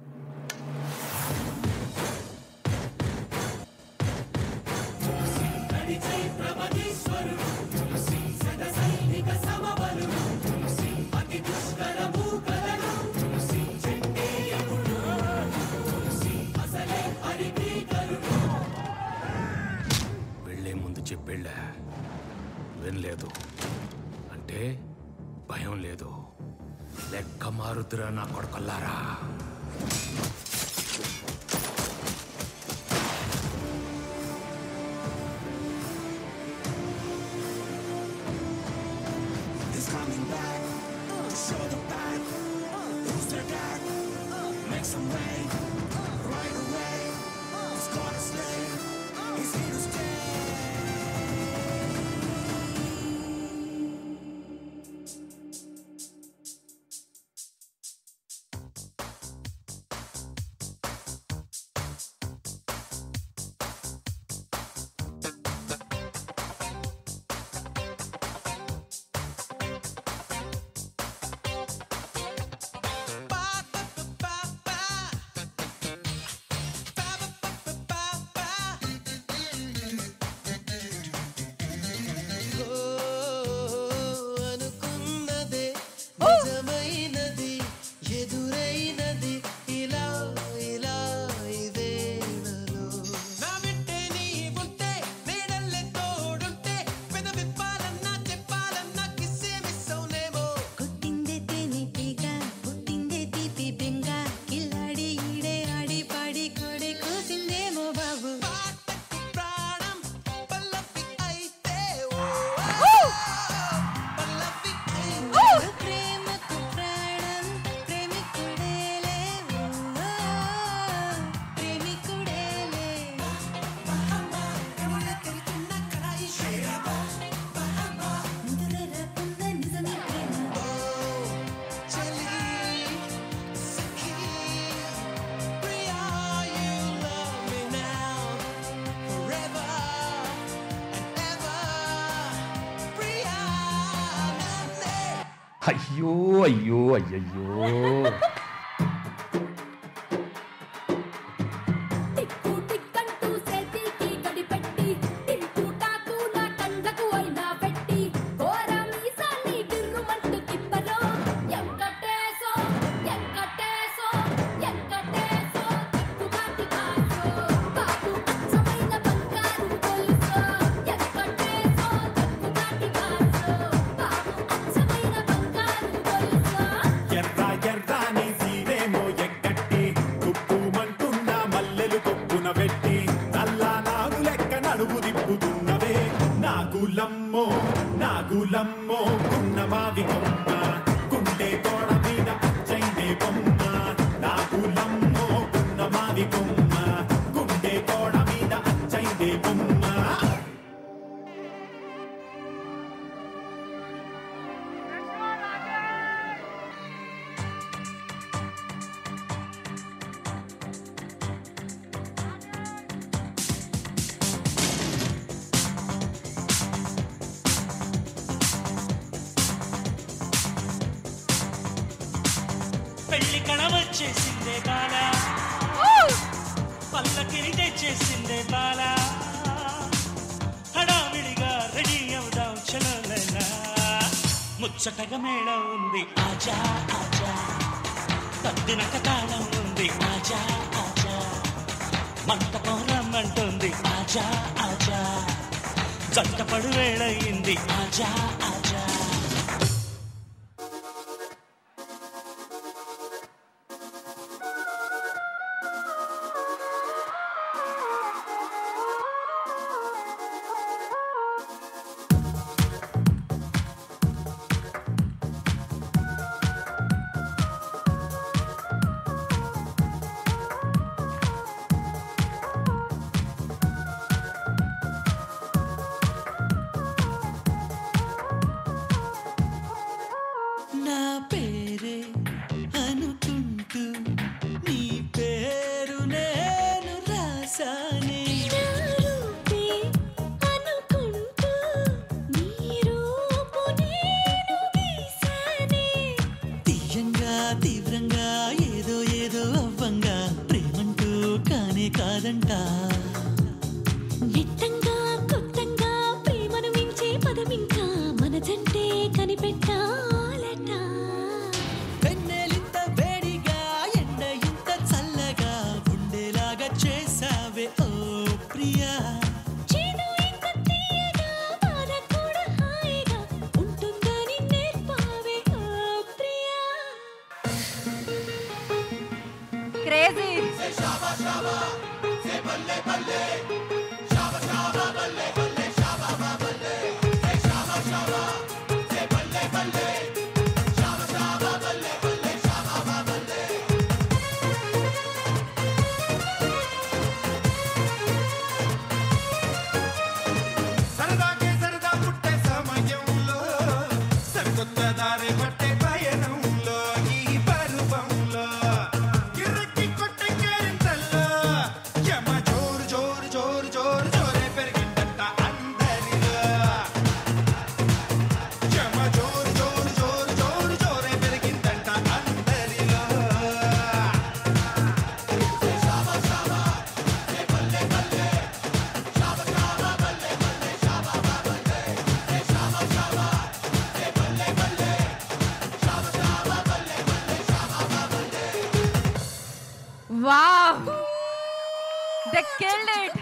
వెళ్ళే ముందు చెప్పేళ్ళా వినలేదు అంటే భయం లేదు. లెక్క మారుతురా నా కొడుకల్లారా. అయ్యో అయ్యో అయ్యయ్యో. వెంకటేశో పెళ్లి కణవచ్చేసిందే బాల పల్లకిని తెచ్చేసిందే బాల హడావిడిగా రెడీ అవుదాం చలోలైనా ముచ్చటగా మేళం ఉంది ఆజా ఆజా పద్దినక తాళం ఉంది ఆజా ఆజా మంటపం రమ్మంటుంది ఆజా ఆజా జంటపడు వేళయింది ఆజా ఆజా నా పేరే అనుకుంటూ నీ పేరు నేను రాసానే తీయంగా తీవ్రంగా ఏదో ఏదో అవ్వంగా ప్రేమంటూ కానే కాదంట నిట్టంగా కొత్తగా ప్రేమను మించే పదమింకా మనదంటే కనిపెట్టాలట వెన్నెలింత వేడిగా ఎండ ఇంత చల్లగా ఉండేలాగా చేసావే ఓ ప్రియా చేదు ఇంత తీయగా బాధ కూడా హాయిగా ఉంటుందని నేర్పావే ఓ ప్రియా క్రేజీ సరదాకే సరదా పుట్టే సమయంలో సరికొత్త దారి పట్టే పయనంలో ఈ పరువంలో గిర్రకి కొట్టే కేరింతల్లో యమ జోరు జోరు జోరు జోరు జోరే పెరిగిందంట అందరిలో యమ జోరు జోరు జోరు జోరు జోరే పెరిగిందంట అందరిలో Wow! They killed it!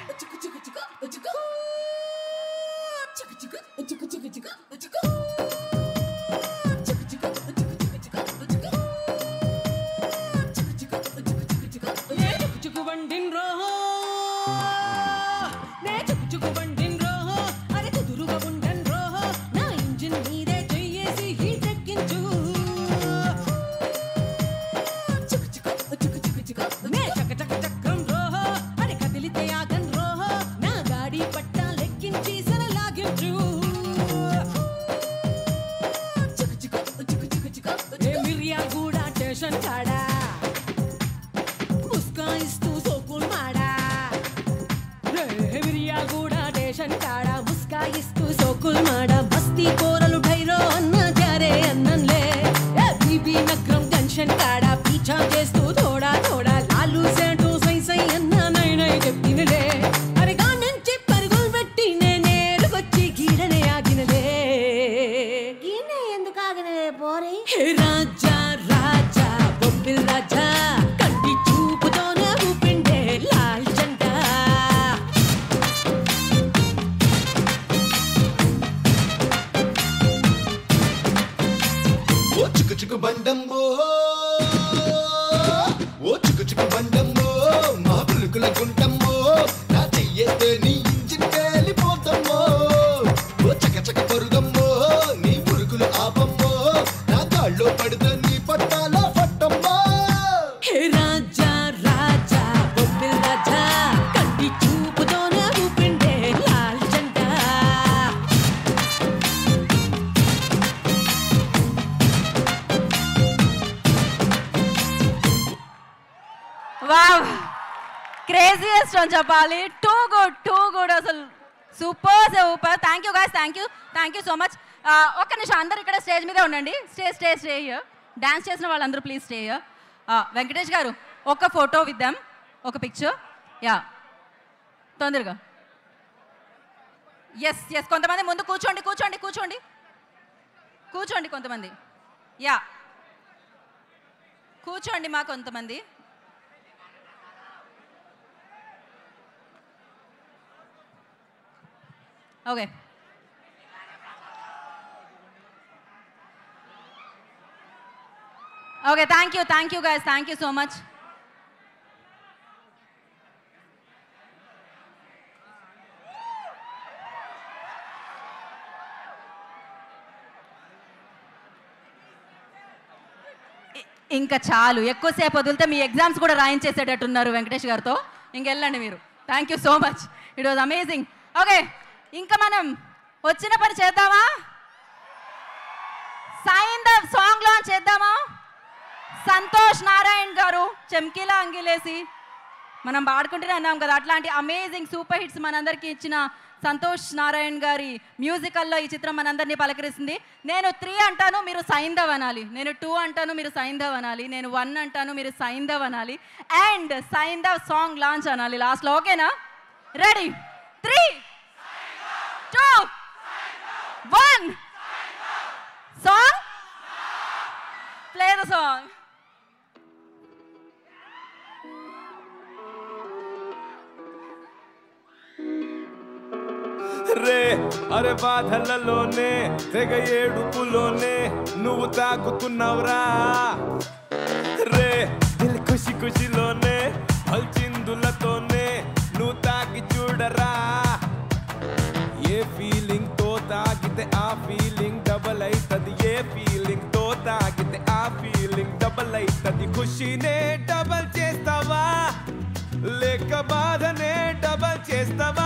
చుకు బండిన్ rohu నే చుకు చుకు బండిన్ రోహో అరే కుదురుగా ఉండన్ రోహో నా ఇంజిన్ మీదే చెయ్యేసి హీట్ ఎక్కించు చుకు చుకు చుకు చుకు చుకు నే చక చక చక్రం రోహో అరే కదిలితే ఆగన్ రోహో నా గాడి పట్టా లెక్కించి సర లాగించు చుకు చుకు చుకు చుకు చుకు ఏ మిరియా కూడా స్టేషన్ కాడా ముస్కాయిస్తూ సోకుల్ మాడా మిరియా కూడా స్టేషన్ కాడా ముస్కాయిస్తూ సోకుల్ మాడా బస్తీ కోరలు ఢైరో అన్న జారే అన్నంలే ఏ బీబీ నగరం జంక్షన్ కాడా పీఛా చేస్తూ థోడా థోడా లాలు సేటు సై సై అన్న నై నై చెప్పినలే అరే గా నుంచి పరుగులు పెట్టి నేనేరుకొచ్చి గీడనే ఆగినలే గీనే ఎందుకు ఆగినవే పోరి హే రాజా రాజా బొబ్బిల్ రాజా కంటి చూపుతోనే ఊపిండే లాల్ జెండా ఓ చిక్కు చిక్కు బండమ్మో ఓ చిక్కు చిక్కు బండమ్మో మా పులుకుల గుంటమ్మో నా చెయ్యేతే నీ ఇంజిన్ పేలిపోతమ్మో ఓ చక చక పరుగమ్మో నీ పురుకులు ఆపమ్మో నా కాళ్ళు పడితే నీ పట్టాల పట్టమ్మో హే రాజా రాజా బొబ్బిల్ రాజా కంటి చూపుతోనే ఊపిండే లాల్ జెండా వావ్ క్రేజియస్ట్ అని చెప్పాలి టూ గుడ్ టూ గుడ్ అసలు super super thank you guys thank you thank you so much ఒక్క నిమిషం అందరు ఇక్కడ స్టేజ్ మీదే ఉండండి స్టే స్టే స్టే డాన్స్ చేసిన వాళ్ళందరూ ప్లీజ్ స్టే వెంకటేష్ గారు ఒక ఫోటో విద్దాం, ఒక పిక్చర్. యా తొందరగా. ఎస్ ఎస్ కొంతమంది ముందు కూర్చోండి కూర్చోండి కూర్చోండి కూర్చోండి కొంతమంది. యా కూర్చోండి మా కొంతమంది. Okay okay thank you thank you guys, thank you so much. ఇంకా చాలు, ఎక్కువసేపు వదిలితే మీ ఎగ్జామ్స్ కూడా రాయించేసేటట్టున్నారు వెంకటేష్ గారితో. ఇంకెళ్ళండి మీరు. Thank you so much, it was amazing. Okay ఇంకా మనం వచ్చిన పని చేద్దామా? సైన్ ద సాంగ్ లాంచ్ చేద్దామా? సంతోష్ నారాయణ్ గారు చెమ్కిలా అంగిలేసి మనం పాడుకుంటూనే అన్నాం కదా, అట్లాంటి అమేజింగ్ సూపర్ హిట్స్ మనందరికీ ఇచ్చిన సంతోష్ నారాయణ్ గారి మ్యూజికల్లో ఈ చిత్రం మనందరినీ పలకరిస్తుంది. నేను త్రీ అంటాను మీరు సైంధవ్ అనాలి, నేను టూ అంటాను మీరు సైంధవ్ అనాలి, నేను వన్ అంటాను మీరు సైంధవ్ అనాలి, అండ్ సైంధవ్ సాంగ్ లాంచ్ అనాలి లాస్ట్లో. ఓకేనా? Ready? Three two one song play the song. రే అరే బాధలలోనే తెగ ఏడుపులోనే నువ్వు తాకుతున్నావురా రే, దిల్ ఖుషి ఖుషిలోనే హల్చిందులతోనే నువ్వు తాకి చూడరా. ఏ ఫీలింగ్ తో తాగితే ఆ ఫీలింగ్ డబల్ అవుతుంది, ఏ ఫీలింగ్ తో తాగితే ఆ ఫీలింగ్ డబల్ అవుతుంది. ఖుషినే డబల్ చేస్తావా లేక బాధనే డబల్ చేస్తావా?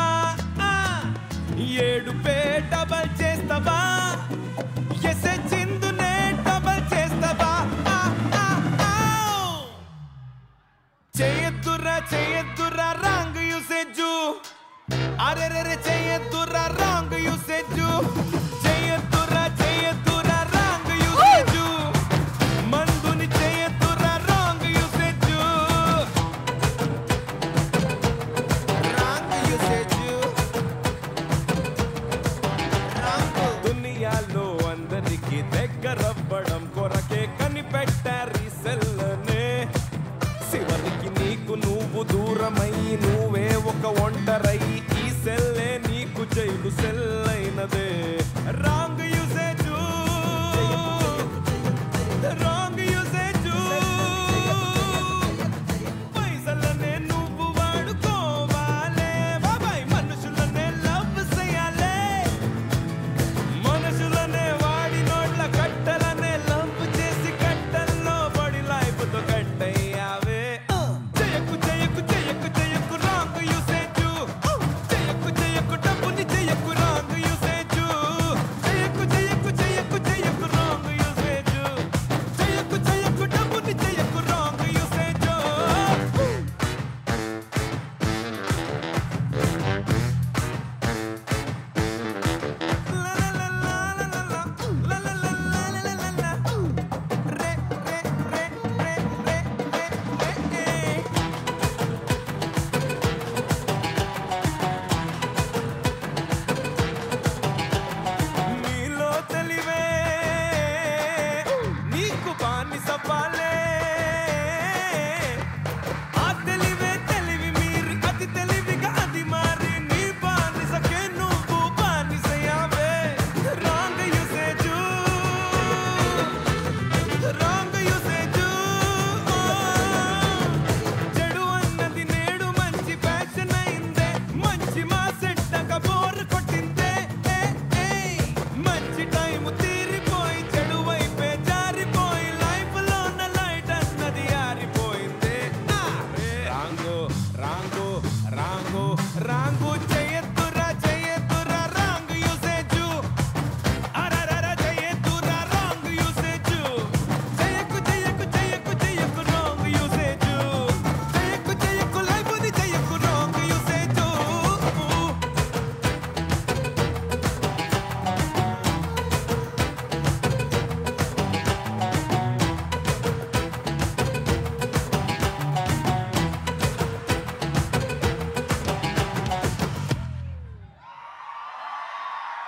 ఏడుపే డబల్ చేస్తావా ఎసే చిందునే డబల్ చేస్తావా? చేయద్దురా చేయద్దురా రాంగ్ యూసేజు, అరే రే చేయద్దురా రాంగ్ యూసేజు, చేయద్దురా చేయద్దురా రాంగ్ యూసేజు, మందుని చేయద్దురా రాంగ్ యూసేజు, రాంగ్ యూసేజు. దునియాలో అందరికి దగ్గరవ్వడం కొరకే కనిపెట్టారు ఈ సెల్నే, చివరికి నీకు నువ్వు దూరమై నువ్వే ఒక ఒంటరై ఈ సెల్లే నీకు జైలు సెల్లైనదే. రాంగ్ యూసేజు రాంగ్ యూసేజు, పైసలనే నువ్వు వాడుకోవాలే బాబాయ్, మనుషులనే లవ్ చేయాలే, మనుషులనే వాడి నోట్ల కట్టలనే లవ్ చేసి కట్టల్లో పడి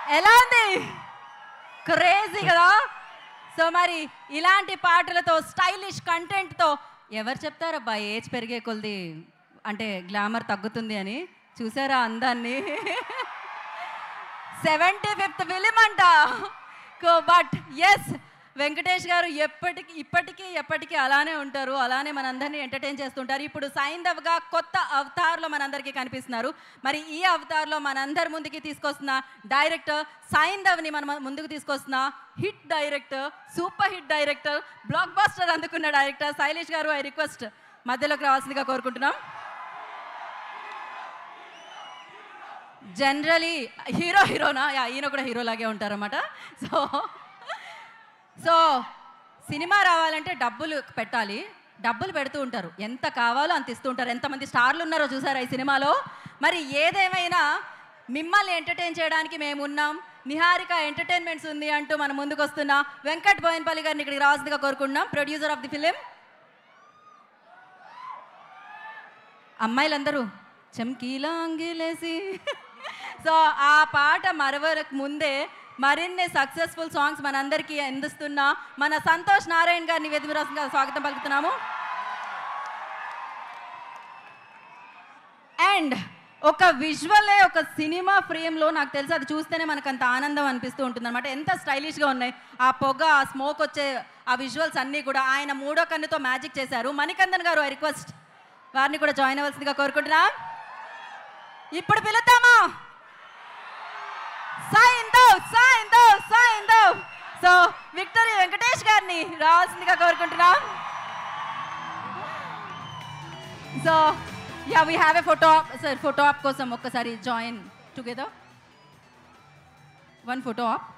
ఎలా ఉంది? క్రేజీ కదా. సో మరి ఇలాంటి పాటలతో స్టైలిష్ కంటెంట్తో ఎవరు చెప్తారబ్బా ఏజ్ పెరిగే కొద్ది అంటే గ్లామర్ తగ్గుతుంది అని? చూసారా అందాన్ని? సెవెంటీ ఫిఫ్త్ ఫిలిం అంట. బట్ ఎస్, వెంకటేష్ గారు ఎప్పటికీ ఇప్పటికీ ఎప్పటికీ అలానే ఉంటారు, అలానే మనందరినీ ఎంటర్టైన్ చేస్తుంటారు. ఇప్పుడు సైంధవ్గా కొత్త అవతార్లో మనందరికీ కనిపిస్తున్నారు. మరి ఈ అవతార్లో మనందరి ముందుకి తీసుకొస్తున్న డైరెక్టర్ సైంధవ్ని మన ముందుకు తీసుకొస్తున్న hit director, super hit director, blockbuster అందుకున్న director Sailesh garu, I request మధ్యలోకి రావాల్సిందిగా కోరుకుంటున్నాం. జనరలీ హీరో హీరోనా యా ఈయన కూడా హీరోలాగే ఉంటారన్నమాట. సో సో సినిమా రావాలంటే డబ్బులు పెట్టాలి, డబ్బులు పెడుతూ ఉంటారు, ఎంత కావాలో అంత ఇస్తూ ఉంటారు. ఎంతమంది స్టార్లు ఉన్నారో చూసారా ఈ సినిమాలో. మరి ఏదేమైనా మిమ్మల్ని ఎంటర్టైన్ చేయడానికి మేము ఉన్నాం, నిహారిక ఎంటర్టైన్మెంట్స్ ఉంది అంటూ మన ముందుకు వస్తున్న వెంకట్ బోయిన్పల్లి గారిని ఇక్కడికి రావాల్సిందిగా కోరుకుంటున్నాం, ప్రొడ్యూసర్ ఆఫ్ ది ఫిలిం. అమ్మాయిలందరూ చమ్కీలా అంగిలేసి. సో ఆ పాట మరవరకు ముందే మరిన్ని సక్సెస్ఫుల్ సాంగ్స్ మనందరికీ అందిస్తున్న మన సంతోష్ నారాయణ్ గారిని వేదిక రాష్ట్రంగా స్వాగతం పలుకుతున్నాము. అండ్ ఒక విజువలే ఒక సినిమా ఫ్రేమ్లో నాకు తెలిసి అది చూస్తేనే మనకు అంత ఆనందం అనిపిస్తూ ఉంటుంది అనమాట. ఎంత స్టైలిష్గా ఉన్నాయి ఆ పొగ, ఆ స్మోక్ వచ్చే ఆ విజువల్స్ అన్నీ కూడా. ఆయన మూడో కన్నుతో మ్యాజిక్ చేశారు. మణికందన్ గారు, ఐ రిక్వెస్ట్ వారిని కూడా జాయిన్ అవ్వాల్సిందిగా కోరుకుంటున్నా. ఇప్పుడు పిలుద్దామా సైంధవ్ సైంధవ్ సైంధవ్. సో విక్టరీ వెంకటేష్ గారిని రావాల్సిందిగా కోరుకుంటున్నాం. So yeah we have a photo sir, photo op కోసం ఒక్కసారి జాయిన్ టుగెదర్, వన్ ఫోటో ఆప్.